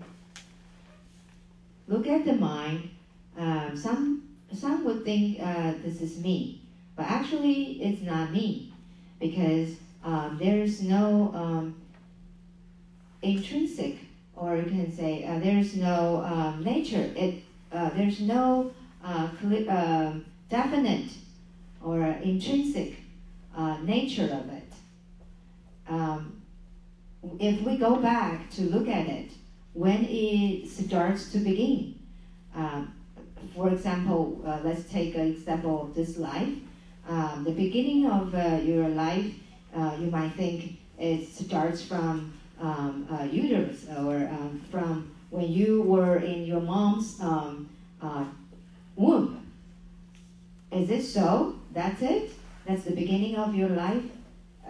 look at the mind, um, some some would think uh, this is me, but actually it's not me, because um, there's no um, intrinsic, or you can say uh, there's no um, nature. It uh, there's no uh, clear, uh, definite or intrinsic uh, nature of it. Um, if we go back to look at it, when it starts to begin. Um, for example, uh, let's take an example of this life. Um, the beginning of uh, your life, uh, you might think it starts from um, uh, uterus, or um, from when you were in your mom's um, uh, womb. Is it so? That's it? That's the beginning of your life?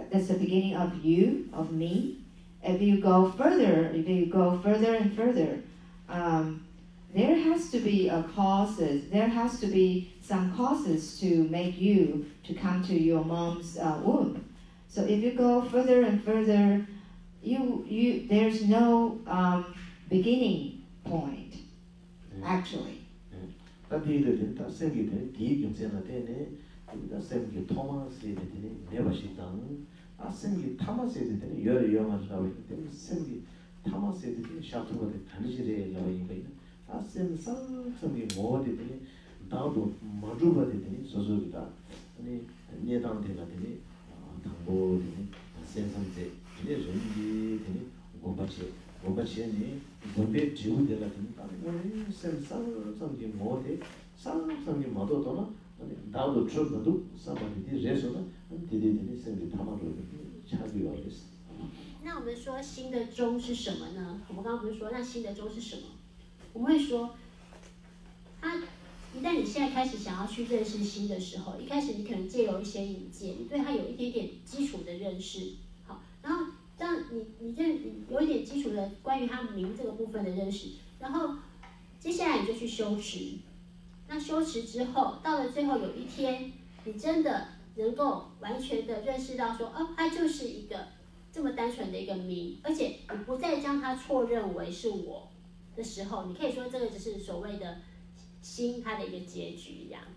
that's the beginning of you, of me. If you go further, if you go further and further, um, there has to be a causes. There has to be some causes to make you to come to your mom's uh, womb. So if you go further and further, you you there's no um, beginning point, actually. 다 디르든 다 생기든 디경제나 되네. 다 생기 토마스에 되네. 네바시당. 아 생기 타마스에 되네. 여러 영화라고 했는데 생기 타마스에 되네. 샤프가 되 단지레라고 이거. 아 생상 생기 뭐데 되네. 나도 마주가 되네. 소소리다. 아니 네당대가 되네. 당보 되네. 생상제 이제 전기 되네. 뭐같이 뭐같이니 뭔데 지우대가 된다. 뭐니 생상 상기 뭐데 상상기 뭐도도나 나도 출근도 사마디디 레소나 디디디니 생기 타마로 차기가 있어. 那我们说心的终是什么呢？我们刚刚不是说那心的终是什么？我们会说，它一旦你现在开始想要去认识心的时候，一开始你可能借由一些引介，你对它有一点点基础的认识，好，然后让你你认你有一点基础的关于它名这个部分的认识，然后接下来你就去修持。那修持之后，到了最后有一天，你真的能够完全的认识到说，哦，它就是一个这么单纯的一个名，而且你不再将它错认为是我的时候，你可以说这个只是所谓的心它的一个结局一样。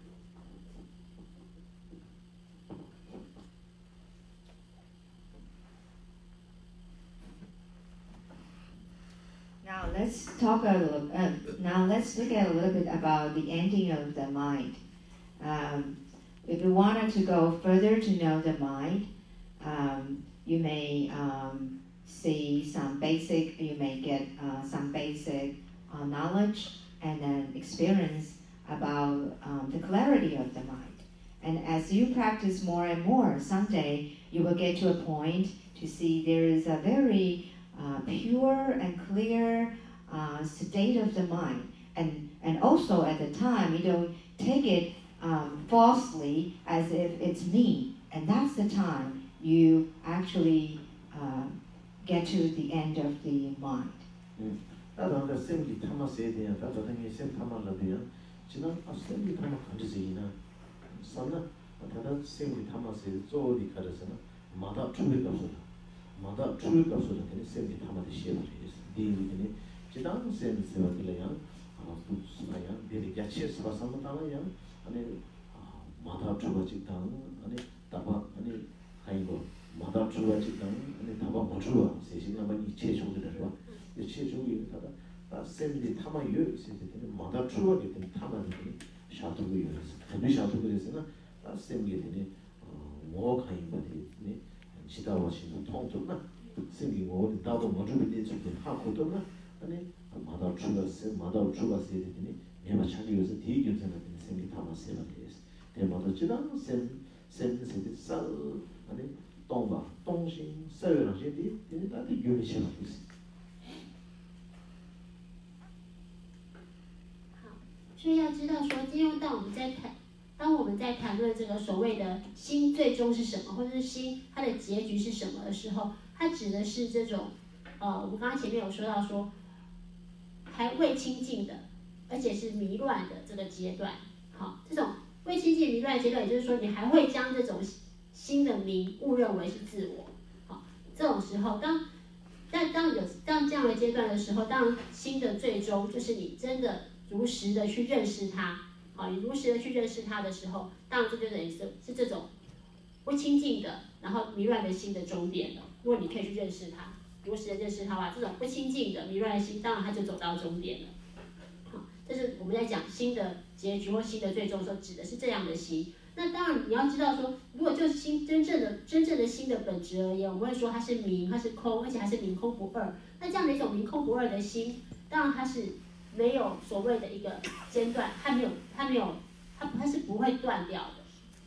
Now let's talk a little. Uh, now let's look at a little bit about the ending of the mind. Um, if you wanted to go further to know the mind, um, you may um, see some basic. You may get uh, some basic uh, knowledge and then experience about um, the clarity of the mind. And as you practice more and more, someday you will get to a point to see there is a very Uh, pure and clear uh, state of the mind, and and also at the time you don't take it um, falsely as if it's me, and that's the time you actually uh, get to the end of the mind. 나도 그 생기 타마스에 대한 나도 당연히 생 타마라도요. 지난 아 생기 타마 가지지나. 선나 다다 생기 타마스에 조리 가르서는 마다 준비가 없어. 마다 추가 소리들이 세미 타마데 시에서 디디니 지당 세미 세바들이야 아 수나야 데리 야치스 바상마다야 아니 마다 추가 직당 아니 다바 아니 하이고 마다 추가 직당 아니 다바 모추가 세신나마 이체 종들이라 이체 종이 다다 다 세미 타마유 세들이 마다 추가 되는 타마들이 샤도고 요스 그 샤도고 그래서는 다 세미 되니 뭐 가인 거들이 지다와시는 통좀나 생긴 거 나도 먼저 믿을 수 있는 하고도나 아니 마다 추가세 마다 추가세 되니 내가 자기 요새 되게 괜찮은 생긴 타마세가 됐어. 대마다 지난 셈 셈세디 살 아니 동바 동신 서열한 제디 되니 다들 유니셔가 있어. 所以要知道说，今天当我们在谈。当我们在谈论这个所谓的心最终是什么，或者是心它的结局是什么的时候，它指的是这种，呃，我们刚刚前面有说到说，还未清净的，而且是迷乱的这个阶段。好，这种未清净迷乱的阶段，也就是说你还会将这种心的名误认为是自我。好，这种时候，当但当有当这样的阶段的时候，当然心的最终就是你真的如实的去认识它。好，你如实的去认识它的时候，当然这就等于是是这种不清净的，然后迷乱的心的终点了。如果你可以去认识它，如实的认识它的话，这种不清净的迷乱的心，当然它就走到终点了。好，这是我们在讲心的结局或心的最终的时候，指的是这样的心。那当然你要知道说，如果就心真正的真正的心的本质而言，我们会说它是明，它是空，而且它是明空不二。那这样的一种明空不二的心，当然它是。没有所谓的一个间断，它没有，它没有，它它是不会断掉的。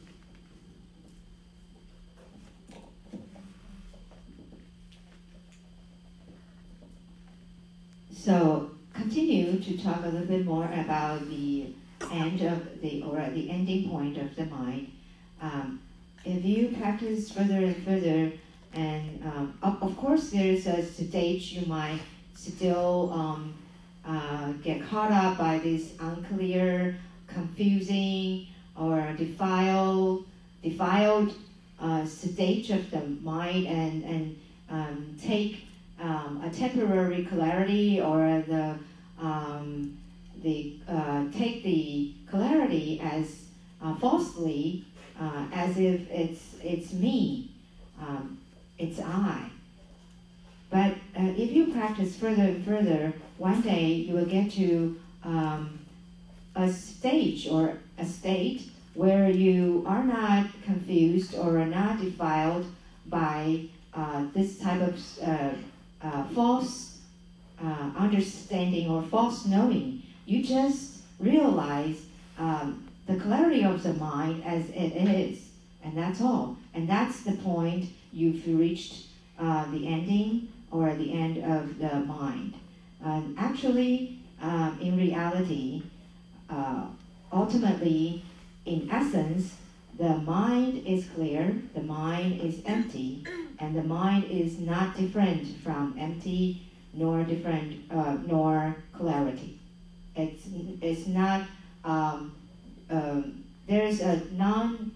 So continue to talk a little bit more about the end of the or the ending point of the mind. Um, if you practice further and further, and um, of, of course there's a stage you might still um, uh, get caught up by this unclear, confusing, or defiled, defiled uh, stage of the mind, and and um, take um, a temporary clarity, or the um, the uh, take the clarity as uh, falsely, uh, as if it's it's me, um, it's I. But uh, if you practice further and further, one day you will get to um, a stage or a state where you are not confused or are not defiled by uh, this type of uh, uh, false uh, understanding or false knowing. You just realize um, the clarity of the mind as it is, and that's all. And that's the point you've reached uh, the ending or the end of the mind. Um, actually, um, in reality, uh, ultimately, in essence, the mind is clear, the mind is empty, and the mind is not different from empty, nor different, uh, nor clarity. It's it's not. Um, um, there's a non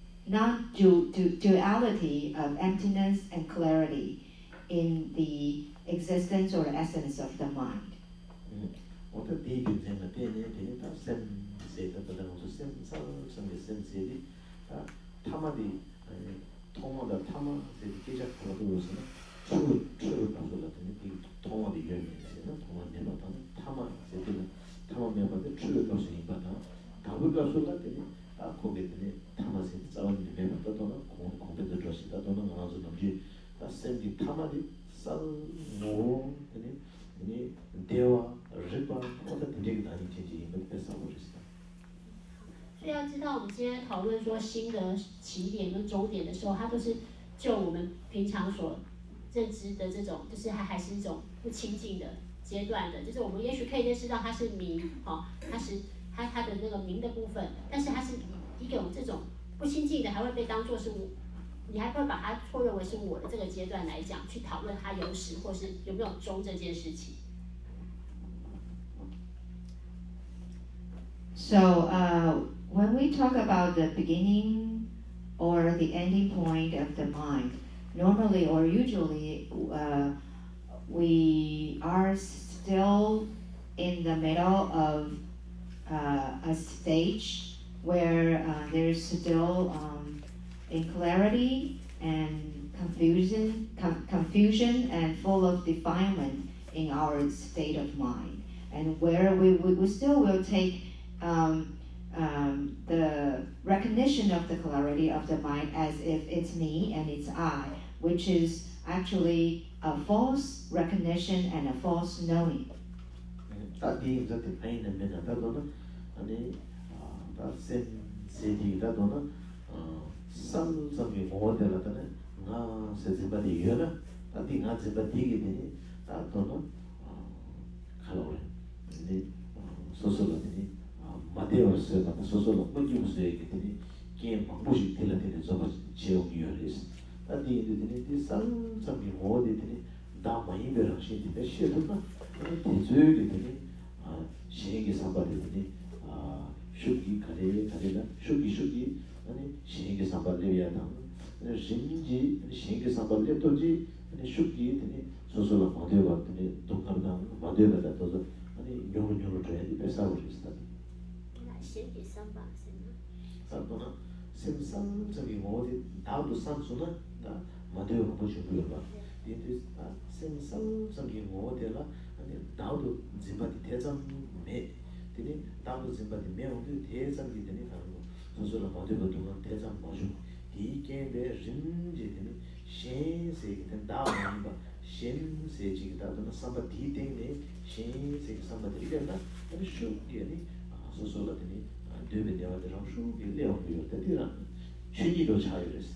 non du, du, duality of emptiness and clarity in the existence or essence of the mind. 我的第一个讲的点呢，就是他先写的，不能说先上上的先写的，啊，他们的呃，通过的他们这个比较多的是呢，出出到说了，等于通过的原因是呢，通过面包当他们写的呢，他们面包的出到是一般的，他会告诉了的呢，啊，后面的呢，他们是找你面包的多呢，空空边的做事的多呢，然后就等于，啊，先的他们的上我的呢。 你대화日吧，我的这个大家经济应该别少我就是。 所以要知道，我们今天讨论说新的起点跟终点的时候，它都是就我们平常所认知的这种，就是还还是一种不清净的阶段的，就是我们也许可以认识到它是明，哦，它是它它的那个明的部分，但是它是一个这种不清净的，还会被当作是我。 你还会把它错认为是我的这个阶段来讲，去讨论它有始或是有没有终这件事情。 So uh, when we talk about the beginning or the ending point of the mind, normally or usually uh, we are still in the middle of uh, a stage where uh, there's still um, in clarity and confusion, com- confusion and full of defilement in our state of mind, and where we, we, we still will take um, um, the recognition of the clarity of the mind as if it's me and it's I, which is actually a false recognition and a false knowing. 산 저기 모델하다는 나 세즈바디 이거나 다디 나 제바디게 되니 다도는 칼로리 근데 소소라더니 마테오스 같은 소소로 뭐지무스 얘기 되니 게임 방법이 틀려되는 저거 제용이어리스 다디 되니 산 저기 모델들이 다 많이 배우신 데 시도나 대조게 되니 아 시행이 상관되니 아 슈기 가래 가래라 슈기 슈기 아니 신기 상발레야다 아니 신지 신기 상발레 또지 아니 슈기 되니 소소라 마데가 되니 동감다 마데가 또서 아니 용용으로 줘야 돼 배사고 있다 나 신기 상발스나 사도나 심상 저기 뭐지 다도 산수나 다 마데가 뭐지 그거가 이제 아 심상 저기 뭐데라 아니 다도 지바디 대장 매 되니 다도 지바디 매운데 대장이 되니 다른 거 소소라 마데가 동안 대장 뭐죠 이게데 림지되니 신세기된 다음과 신세지기다는 삼바디 때문에 신세기 삼바디가 아니 슈기니 소소라 되니 되면 내가들랑 슈기 레오요 때디라 신이도 차이랬어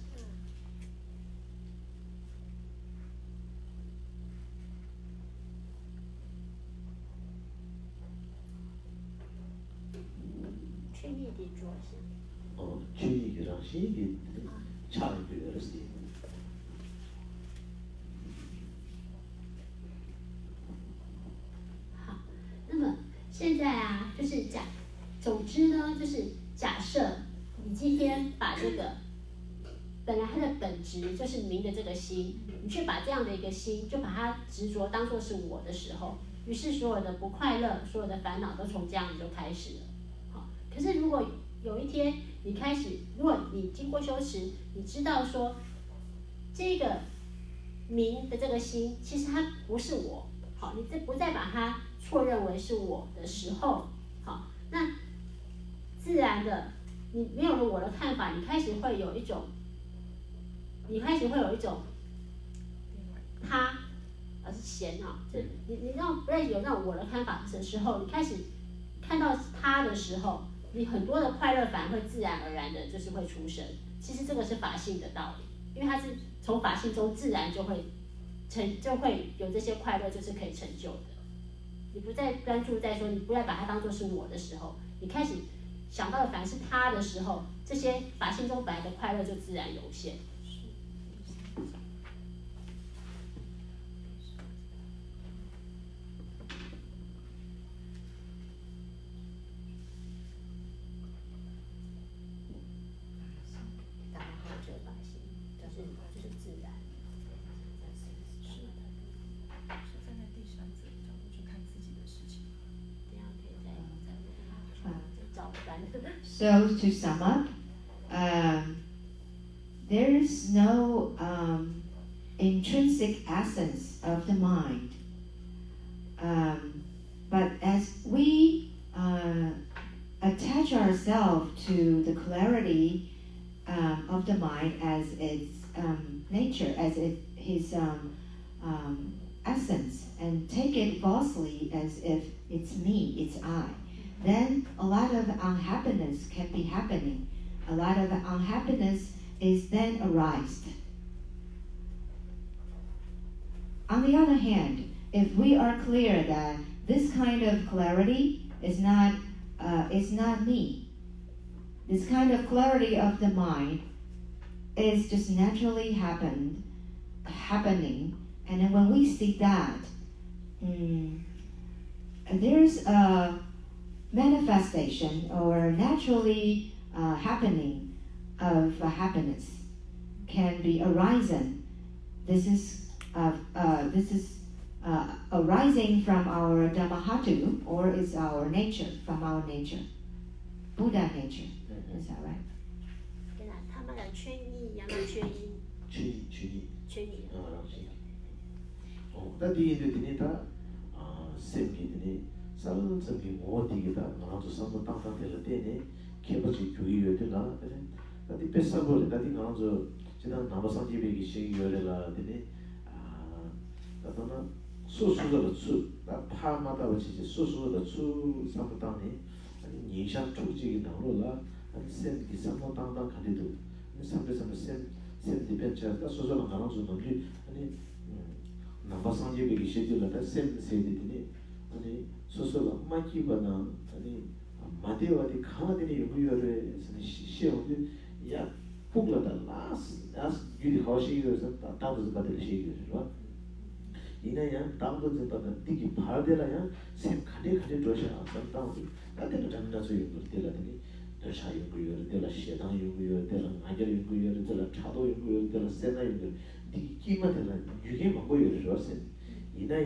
춘이的做事 어, 주의기랑 시기 차는 그랬지. 好，那么现在啊，就是假，总之呢，就是假设你今天把这个本来它的本质就是明的这个心，你却把这样的一个心，就把它执着当作是我的时候，于是所有的不快乐、所有的烦恼都从这样子就开始了。好，可是如果有一天你开始，如果你经过修持，你知道说这个明的这个心，其实它不是我，好，你这不再把它错认为是我的时候，好，那自然的，你没有了我的看法，你开始会有一种。你开始会有一种他，而是闲啊，就你你那种不再有那种我的看法的时候，你开始看到他的时候，你很多的快乐反而会自然而然的，就是会出生。其实这个是法性的道理，因为它是从法性中自然就会成，就会有这些快乐，就是可以成就的。你不再专注在说，你不再把它当作是我的时候，你开始想到的反而是他的时候，这些法性中本来的快乐就自然涌现。 So to sum up, um, there is no um, intrinsic essence of the mind. Um, but as we uh, attach ourselves to the clarity um, of the mind as its um, nature, as it, his um, um, essence, and take it falsely as if it's me, it's I, then a lot of unhappiness can be happening. A lot of unhappiness is then arised. On the other hand, if we are clear that this kind of clarity is not, uh, is not me, this kind of clarity of the mind is just naturally happened, happening, and then when we see that, mm, there's a manifestation or naturally uh, happening of uh, happiness can be arisen. This is uh, uh, this is uh, arising from our Dhammahatu, or is our nature, from our nature, Buddha nature. Is that right? 对啦，他们的圈意，然后圈音。 圈圈意。 圈意。 啊，圈意。哦，那第一个第一他啊，生气的呢。 살 저기 어디기다 나도 삼도 땅땅 될 때네 개버지 교의여들라 그래 나디 뱃사볼 나디 나저 지난 나머지 집에기 시기여래라 되네 아 나도나 수수의 수나 파마다 같이 수수의 수 삼도 땅네 아니 니상 투지기 나로라 아니 샘기 삼도 땅땅 가리도 삼도 삼도 샘 샘디 벤처다 수수의 가능성 넘기 아니 나머지 집에기 시기여래라 샘 세디네 아니 소소가 마키바나 아니 마데와디 카나데니 요구요레 시시오디 야 북라다 라스 라스 유리 하시요서 다다도 받을 시기죠. 이나야 다도 받는 디기 바데라야 셈 카데 카데 도샤 산다도 다데도 장나서 요구데라니 도샤 요구요레 데라 시당 요구요레 데라 아저 요구요레 데라 차도 요구요레 데라 세나 요구 디기 키마데라 유게 먹고요레 셈 이나야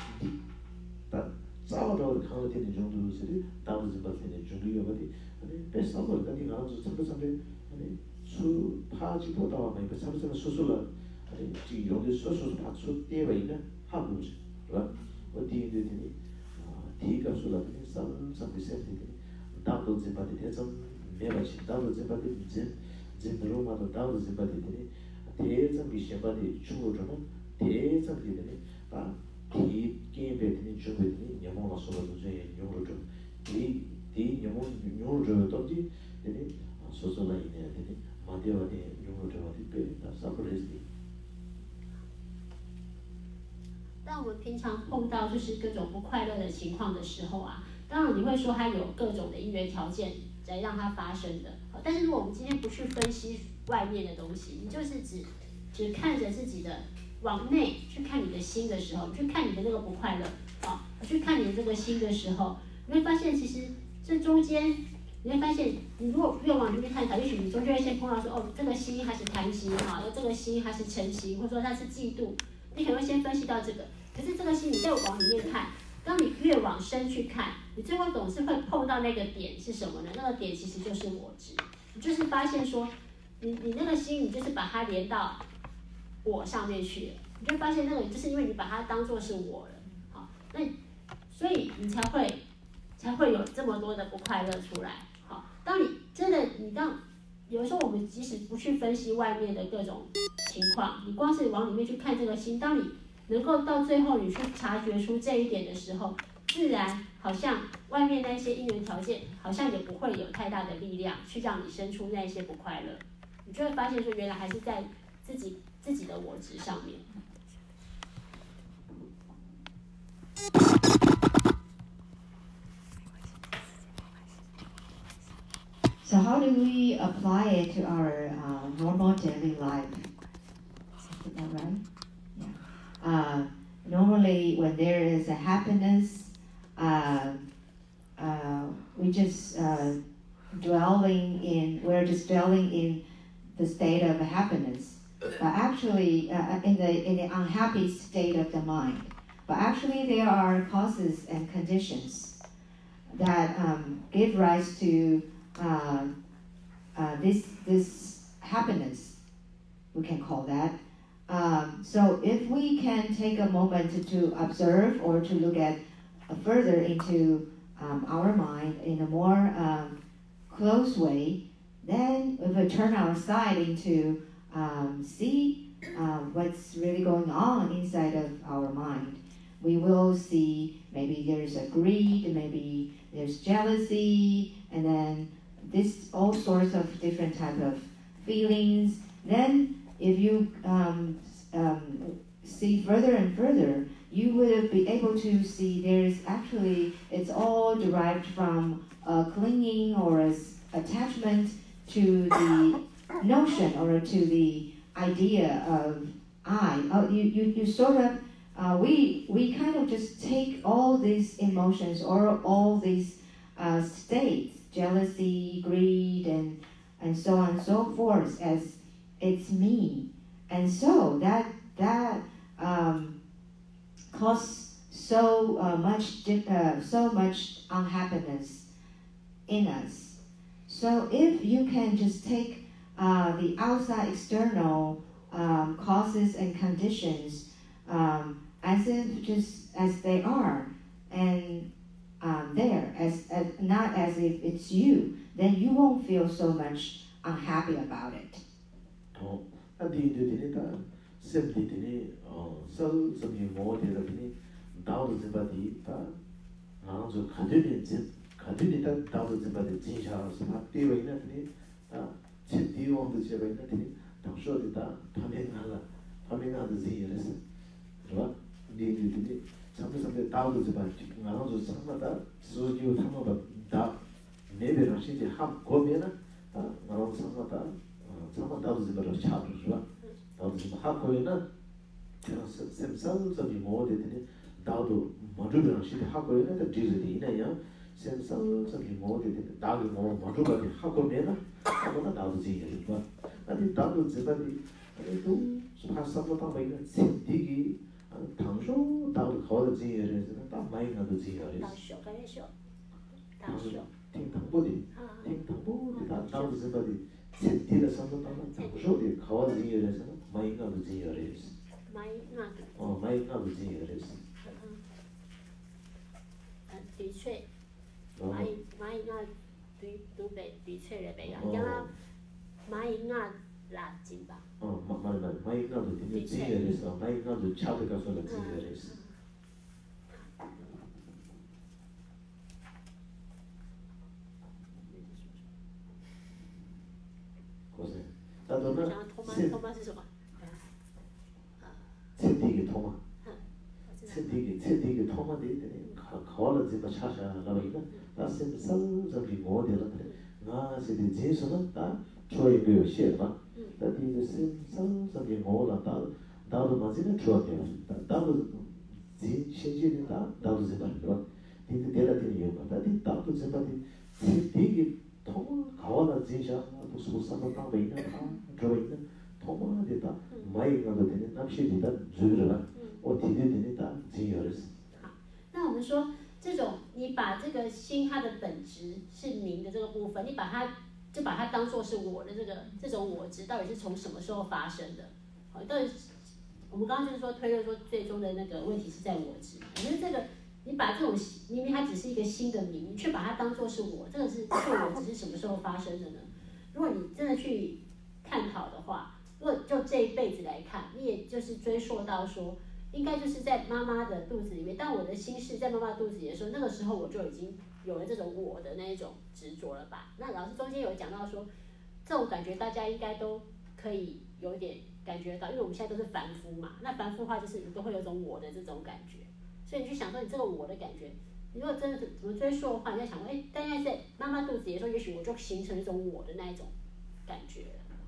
다 싸워도 강을 때는 정도들이 다운지 받는 중요한 거지. 아니 베스트로 가니 가서 참고sam에 아니 수 파지보다 많이 그 참고sam에 수술을 아니 지금 여기 수술 받수 때가 있는 하고지. 그렇죠? 어디 되니 아 뒤가 수라더니 삼삼 비슷해지. 다운지 받을 때좀 매바치 다운지 받을 때 진로마도 다운지 받을 때니 대점 비시바디 중으로는 대점 되니 아 이 게임에 준비되는 영어가 소소도 제 영어로 좀이 이 영어 영어로 좀지 되니 소소라 이네 되니 마디어데 영어로 좀 되게 다 서프라이즈 当我们平常碰到就是各种不快乐的情况的时候啊，当然你会说它有各种的因缘条件来让它发生的。好，但是如果我们今天不去分析外面的东西，你就是只只看着自己的往内去看你的心的时候，你去看你的那个不快乐，好，去看你的这个心的时候，你会发现其实这中间。你会发现，你如果越往里面探讨，也许你中间会先碰到说，哦，这个心它是贪心哈，这个心它是嗔心，或者说它是嫉妒，你可能会先分析到这个。可是这个心你再往里面看，当你越往深去看，你最后总是会碰到那个点是什么呢？那个点其实就是我执，你就是发现说，你你那个心，你就是把它连到我上面去了，你就发现那个就是因为你把它当作是我了，好，那所以你才会才会有这么多的不快乐出来。好，当你真的你当有时候我们即使不去分析外面的各种情况，你光是往里面去看这个心，当你能够到最后你去察觉出这一点的时候，自然好像外面那些因缘条件好像也不会有太大的力量去让你生出那些不快乐，你就会发现说原来还是在自己自己的我执上面。 So how do we apply it to our uh, normal daily life? Is that right? Yeah. Uh, normally, when there is a happiness, uh, uh, we just uh, dwelling in. We're just dwelling in the state of happiness, but actually, uh, in the in the unhappy state of the mind. But actually, there are causes and conditions that um, give rise to Uh, uh, this this happiness, we can call that. Um, so if we can take a moment to, to observe or to look at uh, further into um, our mind in a more um, close way, then if we turn our side into um, see um, what's really going on inside of our mind, we will see maybe there's a greed, maybe there's jealousy, and then this all sorts of different type of feelings. Then if you um, um, see further and further, you will be able to see there's actually, it's all derived from a clinging or a attachment to the notion or to the idea of I. Oh, you, you, you sort of, uh, we, we kind of just take all these emotions or all these uh, states, jealousy, greed, and and so on and so forth, as it's me, and so that that um, causes so uh, much uh, so much unhappiness in us. So if you can just take uh, the outside external um, causes and conditions um, as if just as they are, and Um, there, as, as not as if it's you, then you won't feel so much unhappy about it. 어, 안디 되니까 셈디 되니 어, 설 섬이 뭐 되다 되니 나도 집바디 다 나도 가든이 집 가든이 다 나도 집바디 진짜서 막 뛰어 있는 되니 다 집디원도 제가 있는 되니 당초에다 파밍하라 파밍하는 지에서 그렇죠? 니들이 참고선배 다우도 집바디 나도 상마다 수지우 탐마다 다 내배랑 시지 함 고면은 다 나도 상마다 상마 다우도 집바로 차도죠. 다우도 집 하고에는 그런 셈상점이 뭐 되더니 다우도 먼저랑 시지 하고에는 그 뒤에도 있나요? 셈상점이 뭐 되더니 다우도 뭐 먼저가 하고면은 하고는 다우도 지에 봐. 아니 다우도 집바디 또 파사보다 많이 생기기 당초 다우도 거의 지에는 다 많이 나도 지에를. 당초 그래서 당초. 听唐波的，听唐波的，他当时把的前提的什么当当说的，考的这些人什么，买一个的这些人是， 买那个， 哦，买一个的这些人是， 嗯，的确，买买那对对北的确的北啊，因为买那垃圾吧。 哦，买买买买一个的这些人是，买一个的差不多说的这些人是。나도 는 토마是什么？ 채티기 토마. 채티기 채티기 토마 되더니 가을에 집에 차샤 가면은 나선 선선이 모델을 nga se de je so na ta choi ge she ma ta di de se san san ge mo la ta da do ma se na choi ge ta da do ji shen ji de ta da do ze ba ro di de de la de yo ta di ta do ze ba di se de ge to ga wa na je sha to su sa na ta be na ta ro ina to ma de ta mai ga do de na shi de ta zu ro la我提的的ta ji yo res。 那我们说，这种你把这个心它的本质是明的这个部分，你把它就把它当做是我的这个这种我执，到底是从什么时候发生的？好，到底我们刚刚就是说推论说最终的那个问题是在我执，可是这个你把这种明明它只是一个新的名，你却把它当做是我，这个是这个我执是什么时候发生的呢？如果你真的去探讨的话，如果就这一辈子来看，你也就是追溯到说。应该就是在妈妈的肚子里面，当我的心是在妈妈肚子里的时候，那个时候我就已经有了这种我的那一种执着了吧？那老师中间有讲到说，这种感觉大家应该都可以有点感觉到，因为我们现在都是凡夫嘛，那凡夫的话就是你都会有种我的这种感觉，所以你去想说你这个我的感觉，你如果真的怎么追溯的话，你在想说，哎，大概在妈妈肚子里的时候，也许我就形成一种我的那一种感觉。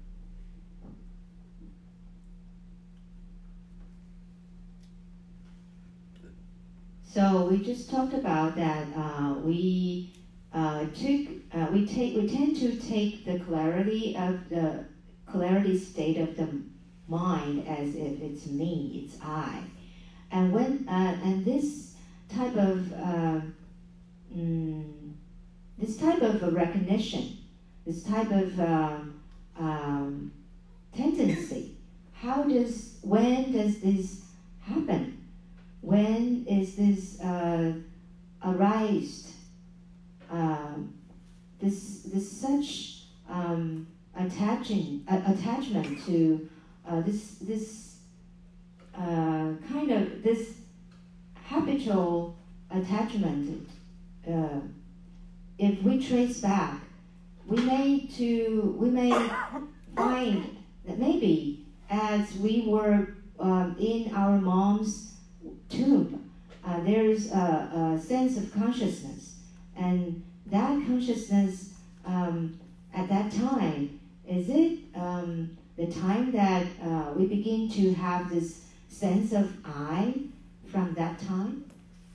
So we just talked about that uh, we uh, took uh, we take we tend to take the clarity of the clarity state of the mind as if it's me, it's I, and when uh, and this type of uh, mm, this type of recognition, this type of uh, um, tendency, how does when does this happen? When is this uh, arised? Uh, this this such um, attaching uh, attachment to uh, this this uh, kind of this habitual attachment. Uh, if we trace back, we may to we may find that maybe as we were um, in our mom's tomb, uh, there's a, a sense of consciousness, and that consciousness um, at that time, is it um, the time that uh, we begin to have this sense of I from that time?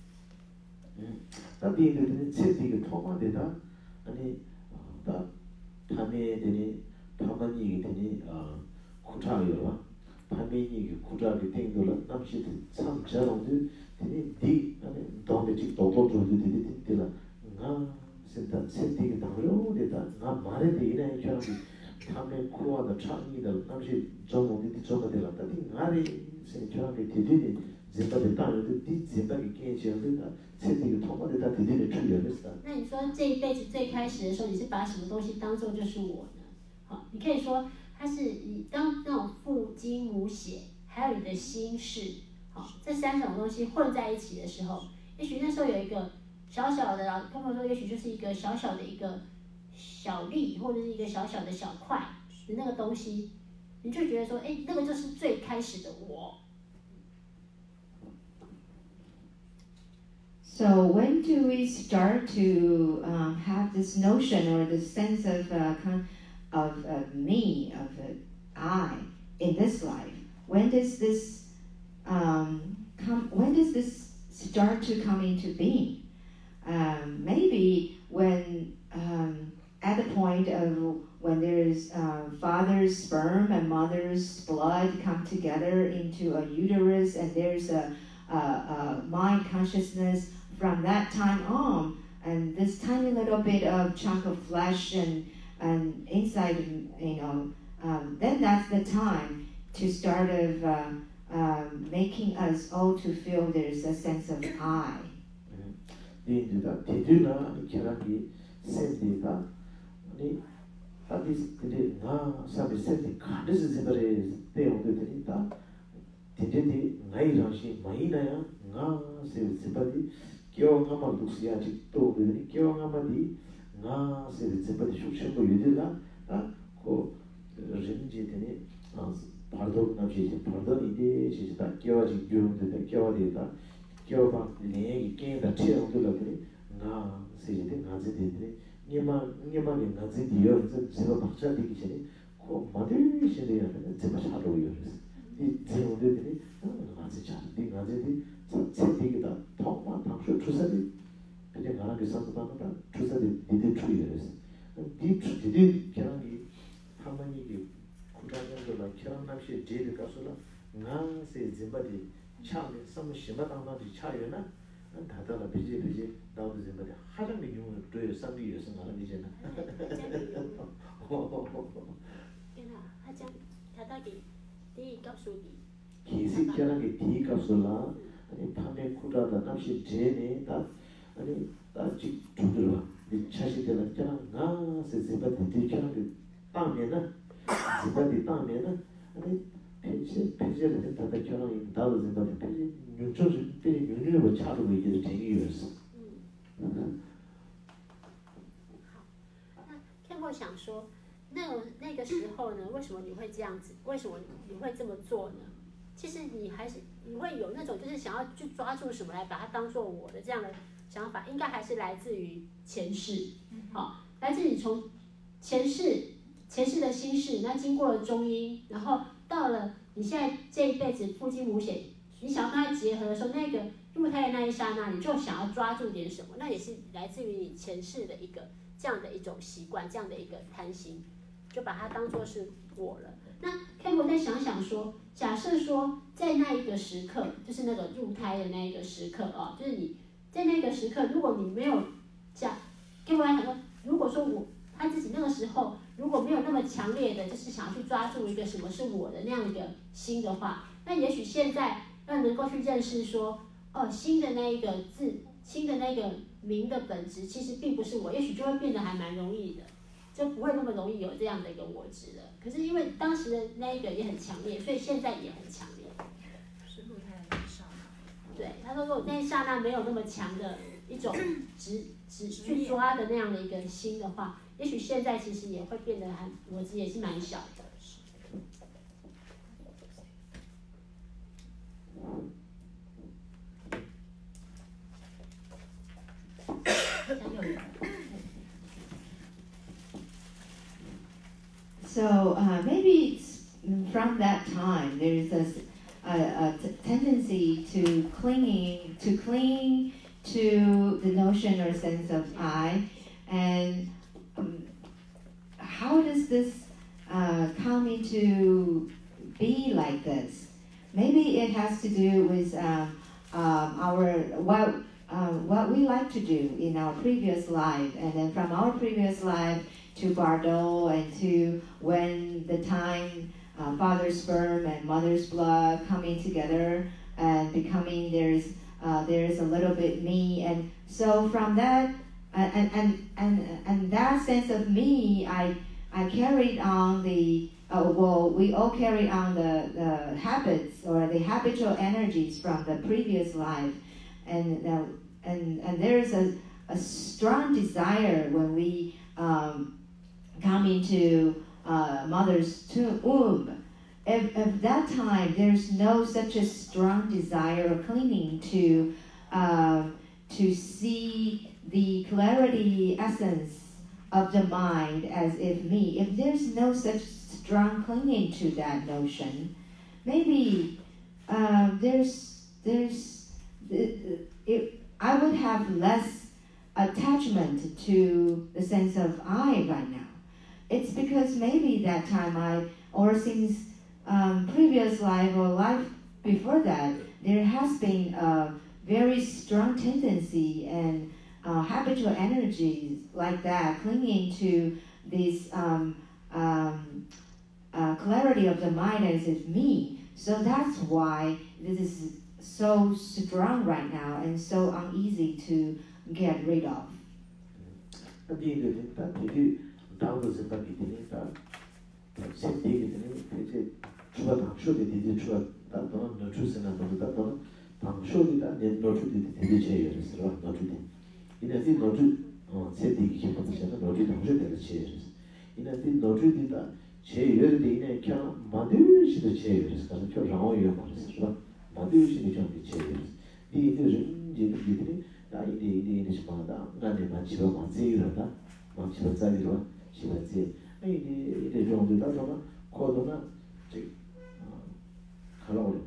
tapi ini seti ke thoma deda ani da thame deni thamani deni khuta yo 파미니 구자기 땡도라 남시 참 잘하는데 되니 디 아니 도메지 도도도 되니 되라 나 센터 센티가 당으로 되다 나 말에 되네 이처럼 탐에 코어의 창의다 남시 정원이 저거 되었다 디 나리 센처럼 되더니 제가 됐다는데 디 제가 깨지는데 센티가 통과되다 되더니 출연했다. 那你说这一辈子最开始的时候，你是把什么东西当做就是我呢？好，你可以说。它是你当那种父精母血，还有你的心事，好，这三种东西混在一起的时候，也许那时候有一个小小的，通常说也许就是一个小小的一个小粒，或者是一个小小的小块的那个东西，你就觉得说，哎，那个就是最开始的我。 So when do we start to um, have this notion or the sense of uh, con- Of, of me, of uh, I, in this life? When does this um, come? When does this start to come into being? Um, maybe when um, at the point of when there's uh, father's sperm and mother's blood come together into a uterus, and there's a, a, a mind consciousness from that time on, and this tiny little bit of chunk of flesh and and inside, you know, um, then that's the time to start of uh, um, making us all to feel there's a sense of I. 인지다 대주나 계란이 센데가 아니 아비스 근데 나 사비 센데 카드스 제버에 때오게 되니까 대제디 나이랑시 마이나야 나 세세바디 교가마 두시야 직도 되니 교가마디 나 세세바디 슈슈고 유들라 아고 렌지 되니 바르도 나지 바르도 이제 시스타 교지 교는데 교와디다 교바 내기 게임다 체험도 그래 나 세제디 나제디 니마 니마게 가지 디어 제가 박자 되기 전에 그 마들 시대에 제가 차로요. 이 제오들이 가지 잘. 이 가지디 세대기다. 통만 당초 주사디 그냥 가라게 상관없다. 주사디 디디 추이에서. 디 디디 그냥이 한번이 구장년들라 결혼합시 제일 가서라 나세 제바디 차에 some 심하다마디 차여나 다다라 비지 비지 나오는 제바디 하장의 용을 또 상비에서 말하는 이제는 얘나 하장 다다기 디 값수기 기식 결혼이 디 값을라 아니 판에 쿠라다 남시 제네 다 아니 다지 두들어 이 차시들은 그냥 나세 제바디 디 결혼이 땅에는 제바디 땅에는 아니 펜시 펜시를 다다 결혼이 나도 제바디 펜시 윤초주 때 윤유로 차로 이제 되기였어. 嗯。好，那 Campbell 想说，那那个时候呢，为什么你会这样子？为什么你会这么做呢？其实你还是你会有那种就是想要去抓住什么来把它当做我的这样的想法，应该还是来自于前世，好，来自于从前世前世的心事，那经过了中阴，然后到了你现在这一辈子父精母血，你想要跟它结合的时候，那个入胎的那一刹那，你就想要抓住点什么，那也是来自于你前世的一个这样的一种习惯，这样的一个贪心，就把它当作是我了。那 Campbell 再想想说，假设说在那一个时刻，就是那个入胎的那一个时刻哦，就是你在那个时刻，如果你没有假 Campbell 来想说，如果说我他自己那个时候如果没有那么强烈的，就是想要去抓住一个什么是我的那样一个心的话，那也许现在要能够去认识说，哦，心的那一个字，心的那个名的本质其实并不是我，也许就会变得还蛮容易的，就不会那么容易有这样的一个我执了。可是因为当时的那一个也很强烈，所以现在也很强烈。 是入胎的那一刹那。 对，他说如果那一刹那没有那么强的一种执执去抓的那样的一个心的话，也许现在其实也会变得还我执也是蛮小的。 So uh, maybe it's from that time there is a, a, a t- tendency to clinging to cling to the notion or sense of I, and um, how does this uh, come into be like this? Maybe it has to do with um, um, our what um, what we like to do in our previous life, and then from our previous life to Bardo, and to when the time uh, father's sperm and mother's blood coming together and becoming there's uh, there's a little bit me, and so from that and and and and that sense of me, I I carried on the uh, well we all carry on the, the habits or the habitual energies from the previous life, and uh, and and there's a, a strong desire when we um, come into uh, mother's tomb, womb. At, at that time, there's no such a strong desire or clinging to uh, to see the clarity essence of the mind as if me. If there's no such strong clinging to that notion, maybe uh, there's there's it, it, I would have less attachment to the sense of I right now. It's because maybe that time I, or since um, previous life or life before that, there has been a very strong tendency and uh, habitual energies like that, clinging to this um, um, uh, clarity of the mind as if me. So that's why this is so strong right now and so uneasy to get rid of. 다음으로 생각이 드니까 생각이 드니 이제 주가 당초에 되게 주가 나도 노출세나 너도 당초에다 내 노출이 되게 제일스러워 노출이 이제 노출 어 세대기 기본적으로 노출 당초에 되게 제일스 이제 노출이다 제일이 되네 그냥 만들시도 제일스 가서 저 라오요 말했어 만들시도 좀 제일스 이 이제 이제 이들이 다 이제 이제 이제 싶어다 나네 맞지가 맞지라다 막 집에 자리로 집에 제 이게 이게 좀 되다잖아. 거도나 저 가라오래.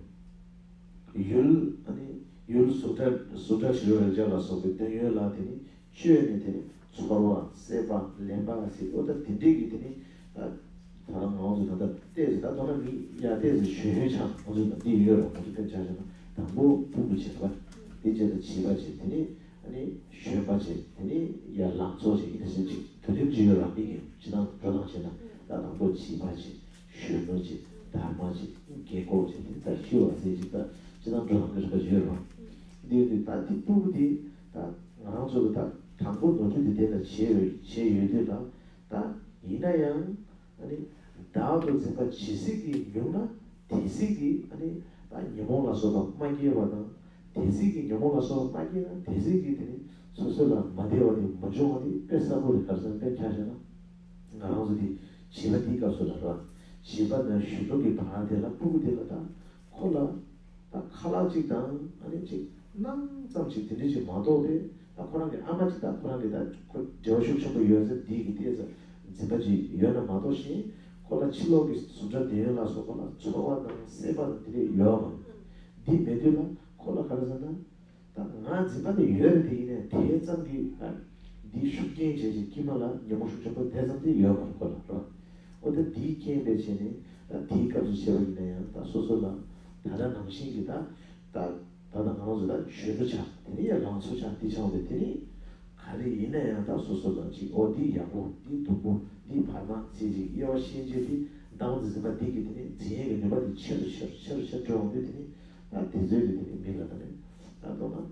율 아니 율 소타 소타 시로를 잘라서 그때 율라더니 취해야 되니 수바와 세바 렘바시 어디 딘디기 되니 다른 어디다 때에다 저는 야 때에서学회장 어디다 니유로 어디다 자잖아. 당부 부부치가 이제도 지바지 되니 아니学바지 되니 야 랑조지 이것이 되게 중요한 이게 지난 저당시나 나도 지바지 学东西 다마지 개고지 다 쉬워서 이제다 지난 저당 그거 줘요. 근데 다 뒷부분이 다 나눠서 다 당부 노조에 대한 제외 제외되다 다 이나양 아니 다도 제가 지식이 용나 대식이 아니 다 영어라서 막이어봐도 대식이 영어라서 막이나 대식이 되니 소소라 마디어니 마조니 뺏어버릴 가서 뺏자잖아. 나눠서디 지바디가 소라라 지바는 슈도기 바하데라 부부데라다 콜라 다 칼라지당 아니 지 남zam지 되지 마도데 다 코랑게 아마지다 코랑게다 저슈슈도 요새 디기 디에서 지바지 요나 마도시 콜라 칠로기 수자 되어라서 콜라 초와나 세바들이 요마 디 메들라 콜라 가르잖아 다나 지바데 요르 되네 대장기 디 슈게 제지 기말라 여모슈초도 대장기 요마 콜라 어디 디케 대신에 디까지 세우네요. 다 소소라 다른 방식이다. 다 다른 방식이다. 쉬도차. 이게 랑소차 디창도 되니 가리 이내야 다 소소라 지 어디 야고 디 두고 디 발마 지지 요 신지디 당즈가 디게 되니 지혜가 내가 치르 치르 치르 치르 좀 되니 다 디제리 되니 밀라네. 나도나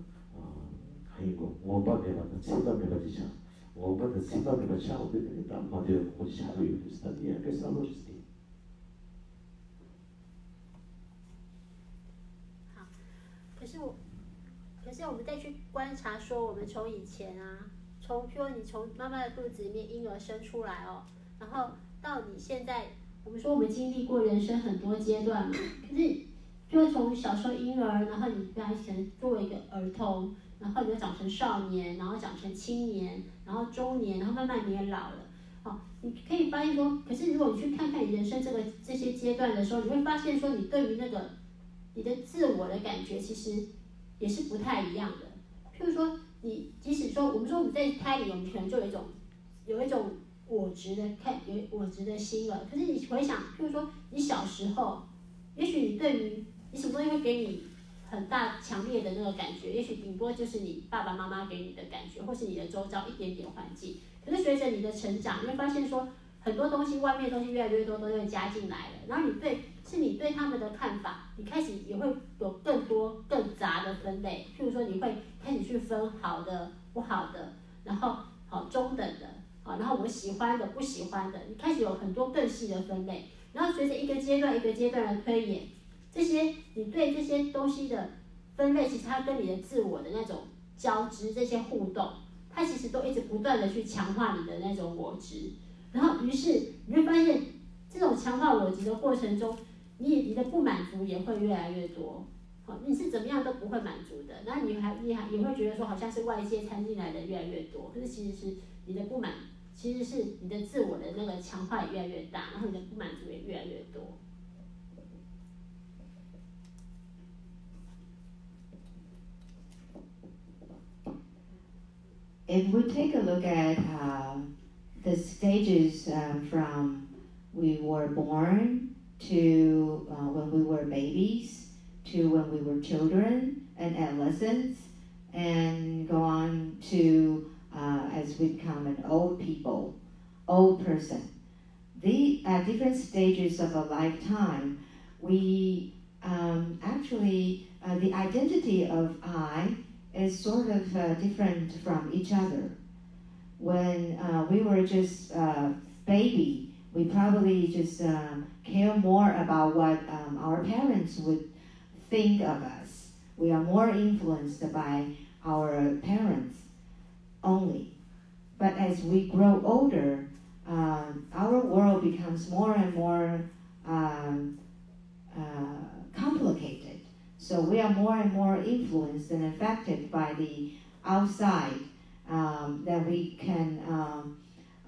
아이고 오빠 내가 치다 내가 지차. 오빠는 시간을 차고 되니까 마디어 고지 차고 있다. 이게 살로지지. 好，可是我，可是我们再去观察说，我们从以前啊，从譬如你从妈妈的肚子里面婴儿生出来哦，然后到你现在，我们说我们经历过人生很多阶段嘛，可是就从小时候婴儿，然后你变成作为一个儿童。然后你就长成少年，然后长成青年，然后中年，然后慢慢你也老了。好，你可以发现说，可是如果你去看看你人生这个这些阶段的时候，你会发现说，你对于那个你的自我的感觉其实也是不太一样的。譬如说，你即使说我们说我们在胎里，我们可能就有一种有一种我执的看有我执的心了。可是你回想，譬如说你小时候，也许你对于你什么东西会给你很大强烈的那个感觉，也许顶多就是你爸爸妈妈给你的感觉，或是你的周遭一点点环境。可是随着你的成长，你会发现说很多东西外面的东西越来越多都会加进来了，然后你对是你对他们的看法，你开始也会有更多更杂的分类。譬如说你会开始去分好的、不好的，然后好中等的，好，然后我喜欢的、不喜欢的，你开始有很多更细的分类。然后随着一个阶段一个阶段的推演。这些你对这些东西的分类，其实它跟你的自我的那种交织，这些互动，它其实都一直不断的去强化你的那种我执。然后，于是你会发现，这种强化我执的过程中，你你的不满足也会越来越多。好，你是怎么样都不会满足的，然后你还你还也会觉得说，好像是外界掺进来的越来越多，可是其实是你的不满，其实是你的自我的那个强化也越来越大，然后你的不满足也越来越多。 If we take a look at uh, the stages um, from we were born to uh, when we were babies to when we were children and adolescents and go on to uh, as we become an old people, old person. The at different stages of a lifetime, we um, actually uh, the identity of I is sort of uh, different from each other. When uh, we were just uh, baby, we probably just um, care more about what um, our parents would think of us. We are more influenced by our parents only. But as we grow older, uh, our world becomes more and more um, uh, complicated. So we are more and more influenced and affected by the outside um, that we can um,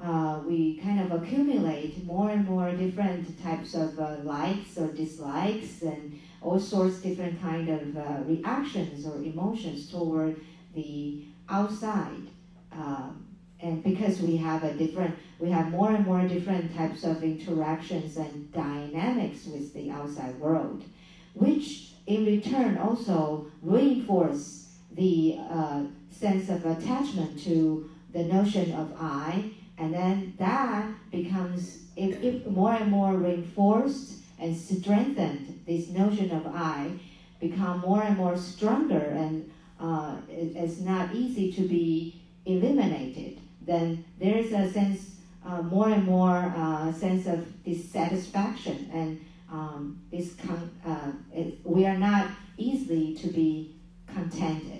uh, we kind of accumulate more and more different types of uh, likes or dislikes and all sorts of different kind of uh, reactions or emotions toward the outside. Um, and because we have a different, we have more and more different types of interactions and dynamics with the outside world, which in return also reinforce the uh, sense of attachment to the notion of I, and then that becomes, if, if more and more reinforced and strengthened, this notion of I become more and more stronger, and uh, it, it's not easy to be eliminated, then there's a sense, uh, more and more uh, sense of dissatisfaction, and um, this con- uh, it, we are not easily to be contented.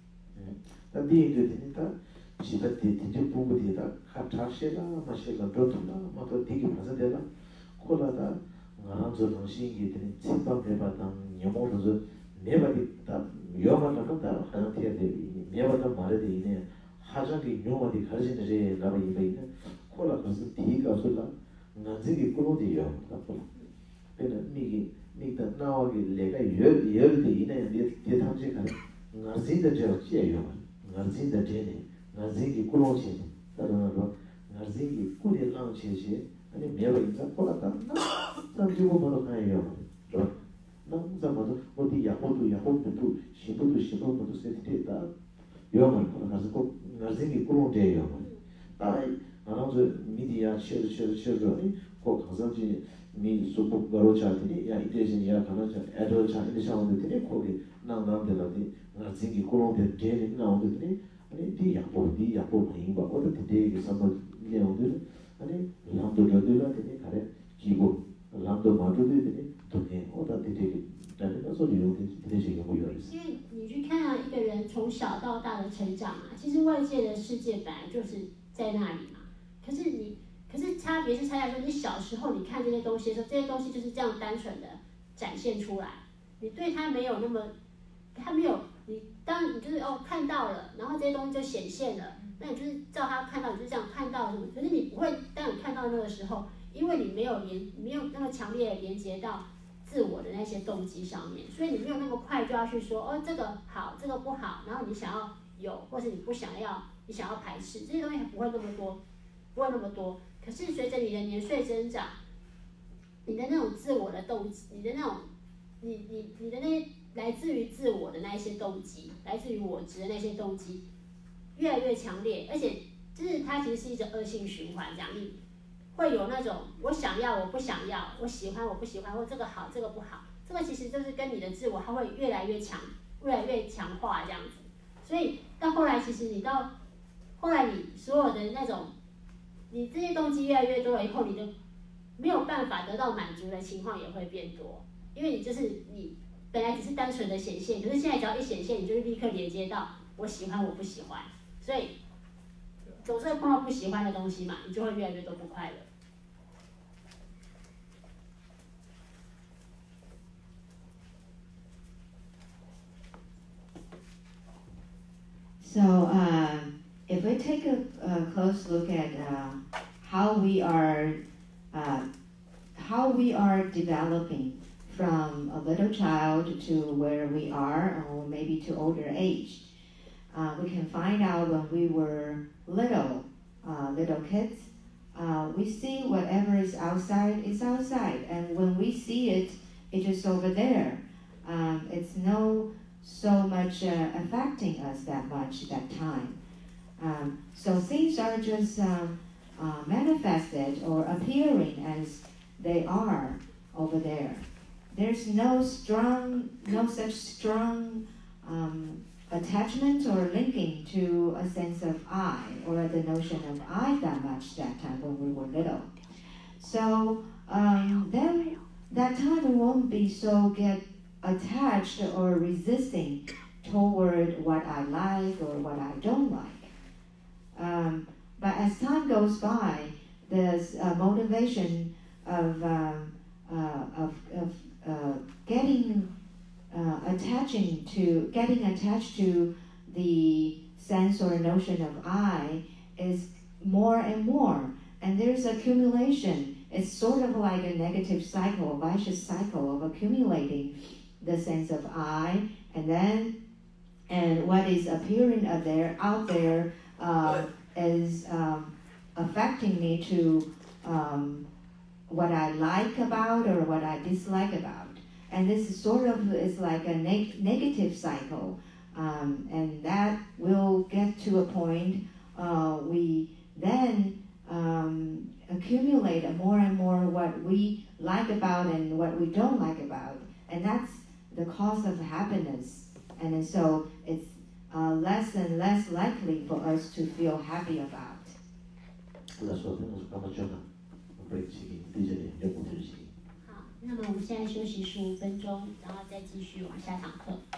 지가 대대지 부부디다 카타셰라 마셰가 도토나 마도 되게 맞아대라 콜라다 나랑저 당신이 되는 집밥 배바당 영어로서 매바디다 위험하다가 하나티에 되니 매바다 말에 되네 하자기 용어디 가르치는데 라바 이베이네 콜라 가서 디가 솔라 나지기 콜로디요 나콜라 근데 미기 미다 나와기 내가 열 열되네 내 당시 가는 나지다 저 지에요 나지다 되네 나지기 콜로치 다르나로 나지기 콜이 랑체시 아니 매바 인자 콜라다 남지고 뭐로 가요 남자마도 어디 야호도 야호도 시부도 시부도 세트다 요만 가서 꼭 나지기 콜로데요 아이 나랑저 미디어 쉐르 쉐르 쉐르니 꼭 가서지 미 소폭 가로차더니 야 이대신 야 가나자 애들 차인데 샤운데더니 거기 나남들한테 나지기 콜로데 제니 나오더니 아니 디 야포 디 야포 인바 어디 되게 선물 내용들 아니 람도들한테 가래 기고 람도 마도들이 도게 어디 되게 다른 소리 용기 되게 뭐요 因为你去看啊，一个人从小到大的成长啊，其实外界的世界本来就是在那里嘛。可是你，可是差别是差在说，你小时候你看这些东西的时候，这些东西就是这样单纯的展现出来，你对它没有那么，它没有你，当你就是哦看到了，然后这些东西就显现了，那你就是照它看到，你就这样看到什么？可是你不会，当你看到那个时候，因为你没有连，没有那么强烈的连接到自我的那些动机上面，所以你没有那么快就要去说哦这个好，这个不好，然后你想要有，或是你不想要，你想要排斥，这些东西不会那么多。不会那么多，可是随着你的年岁增长，你的那种自我的动机，你的那种，你你你的那些来自于自我的那一些动机，来自于我执的那些动机，越来越强烈，而且就是它其实是一种恶性循环，这样你会有那种我想要我不想要，我喜欢我不喜欢，或这个好这个不好，这个其实就是跟你的自我它会越来越强，越来越强化这样子，所以到后来其实你到后来你所有的那种。你这些动机越来越多了以后，你的没有办法得到满足的情况也会变多，因为你就是你本来只是单纯的显现，可是现在只要一显现，你就会立刻连接到我喜欢我不喜欢，所以总是会碰到不喜欢的东西嘛，你就会越来越多不快乐。 So, uh, if we take a, a close look at uh, how we are, uh, how we are developing from a little child to where we are, or maybe to older age, uh, we can find out when we were little, uh, little kids, uh, we see whatever is outside is outside, and when we see it, it's just over there. Um, it's no so much uh, affecting us that much that time. Um, so things are just um, uh, manifested or appearing as they are over there. There's no strong, no such strong um, attachment or linking to a sense of I or the notion of I that much that time when we were little. So um, then that time we won't be so get attached or resisting toward what I like or what I don't like. Um, but as time goes by, there's a motivation of, um, uh, of, of uh, getting, uh, attaching to, getting attached to the sense or notion of I is more and more, and there's accumulation. It's sort of like a negative cycle, a vicious cycle of accumulating the sense of I, and then and what is appearing out there, out there uh, is um, affecting me to um, what I like about or what I dislike about. And this is sort of is like a neg- negative cycle, um, and that will get to a point uh, we then um, accumulate more and more what we like about and what we don't like about, and that's the cause of happiness. And then so it's uh, less and less likely for us to feel happy about. 那说的是干嘛讲呢？不是起，对着的，要不就是起。 好，那么我们现在休息十五分钟，然后再继续往下堂课。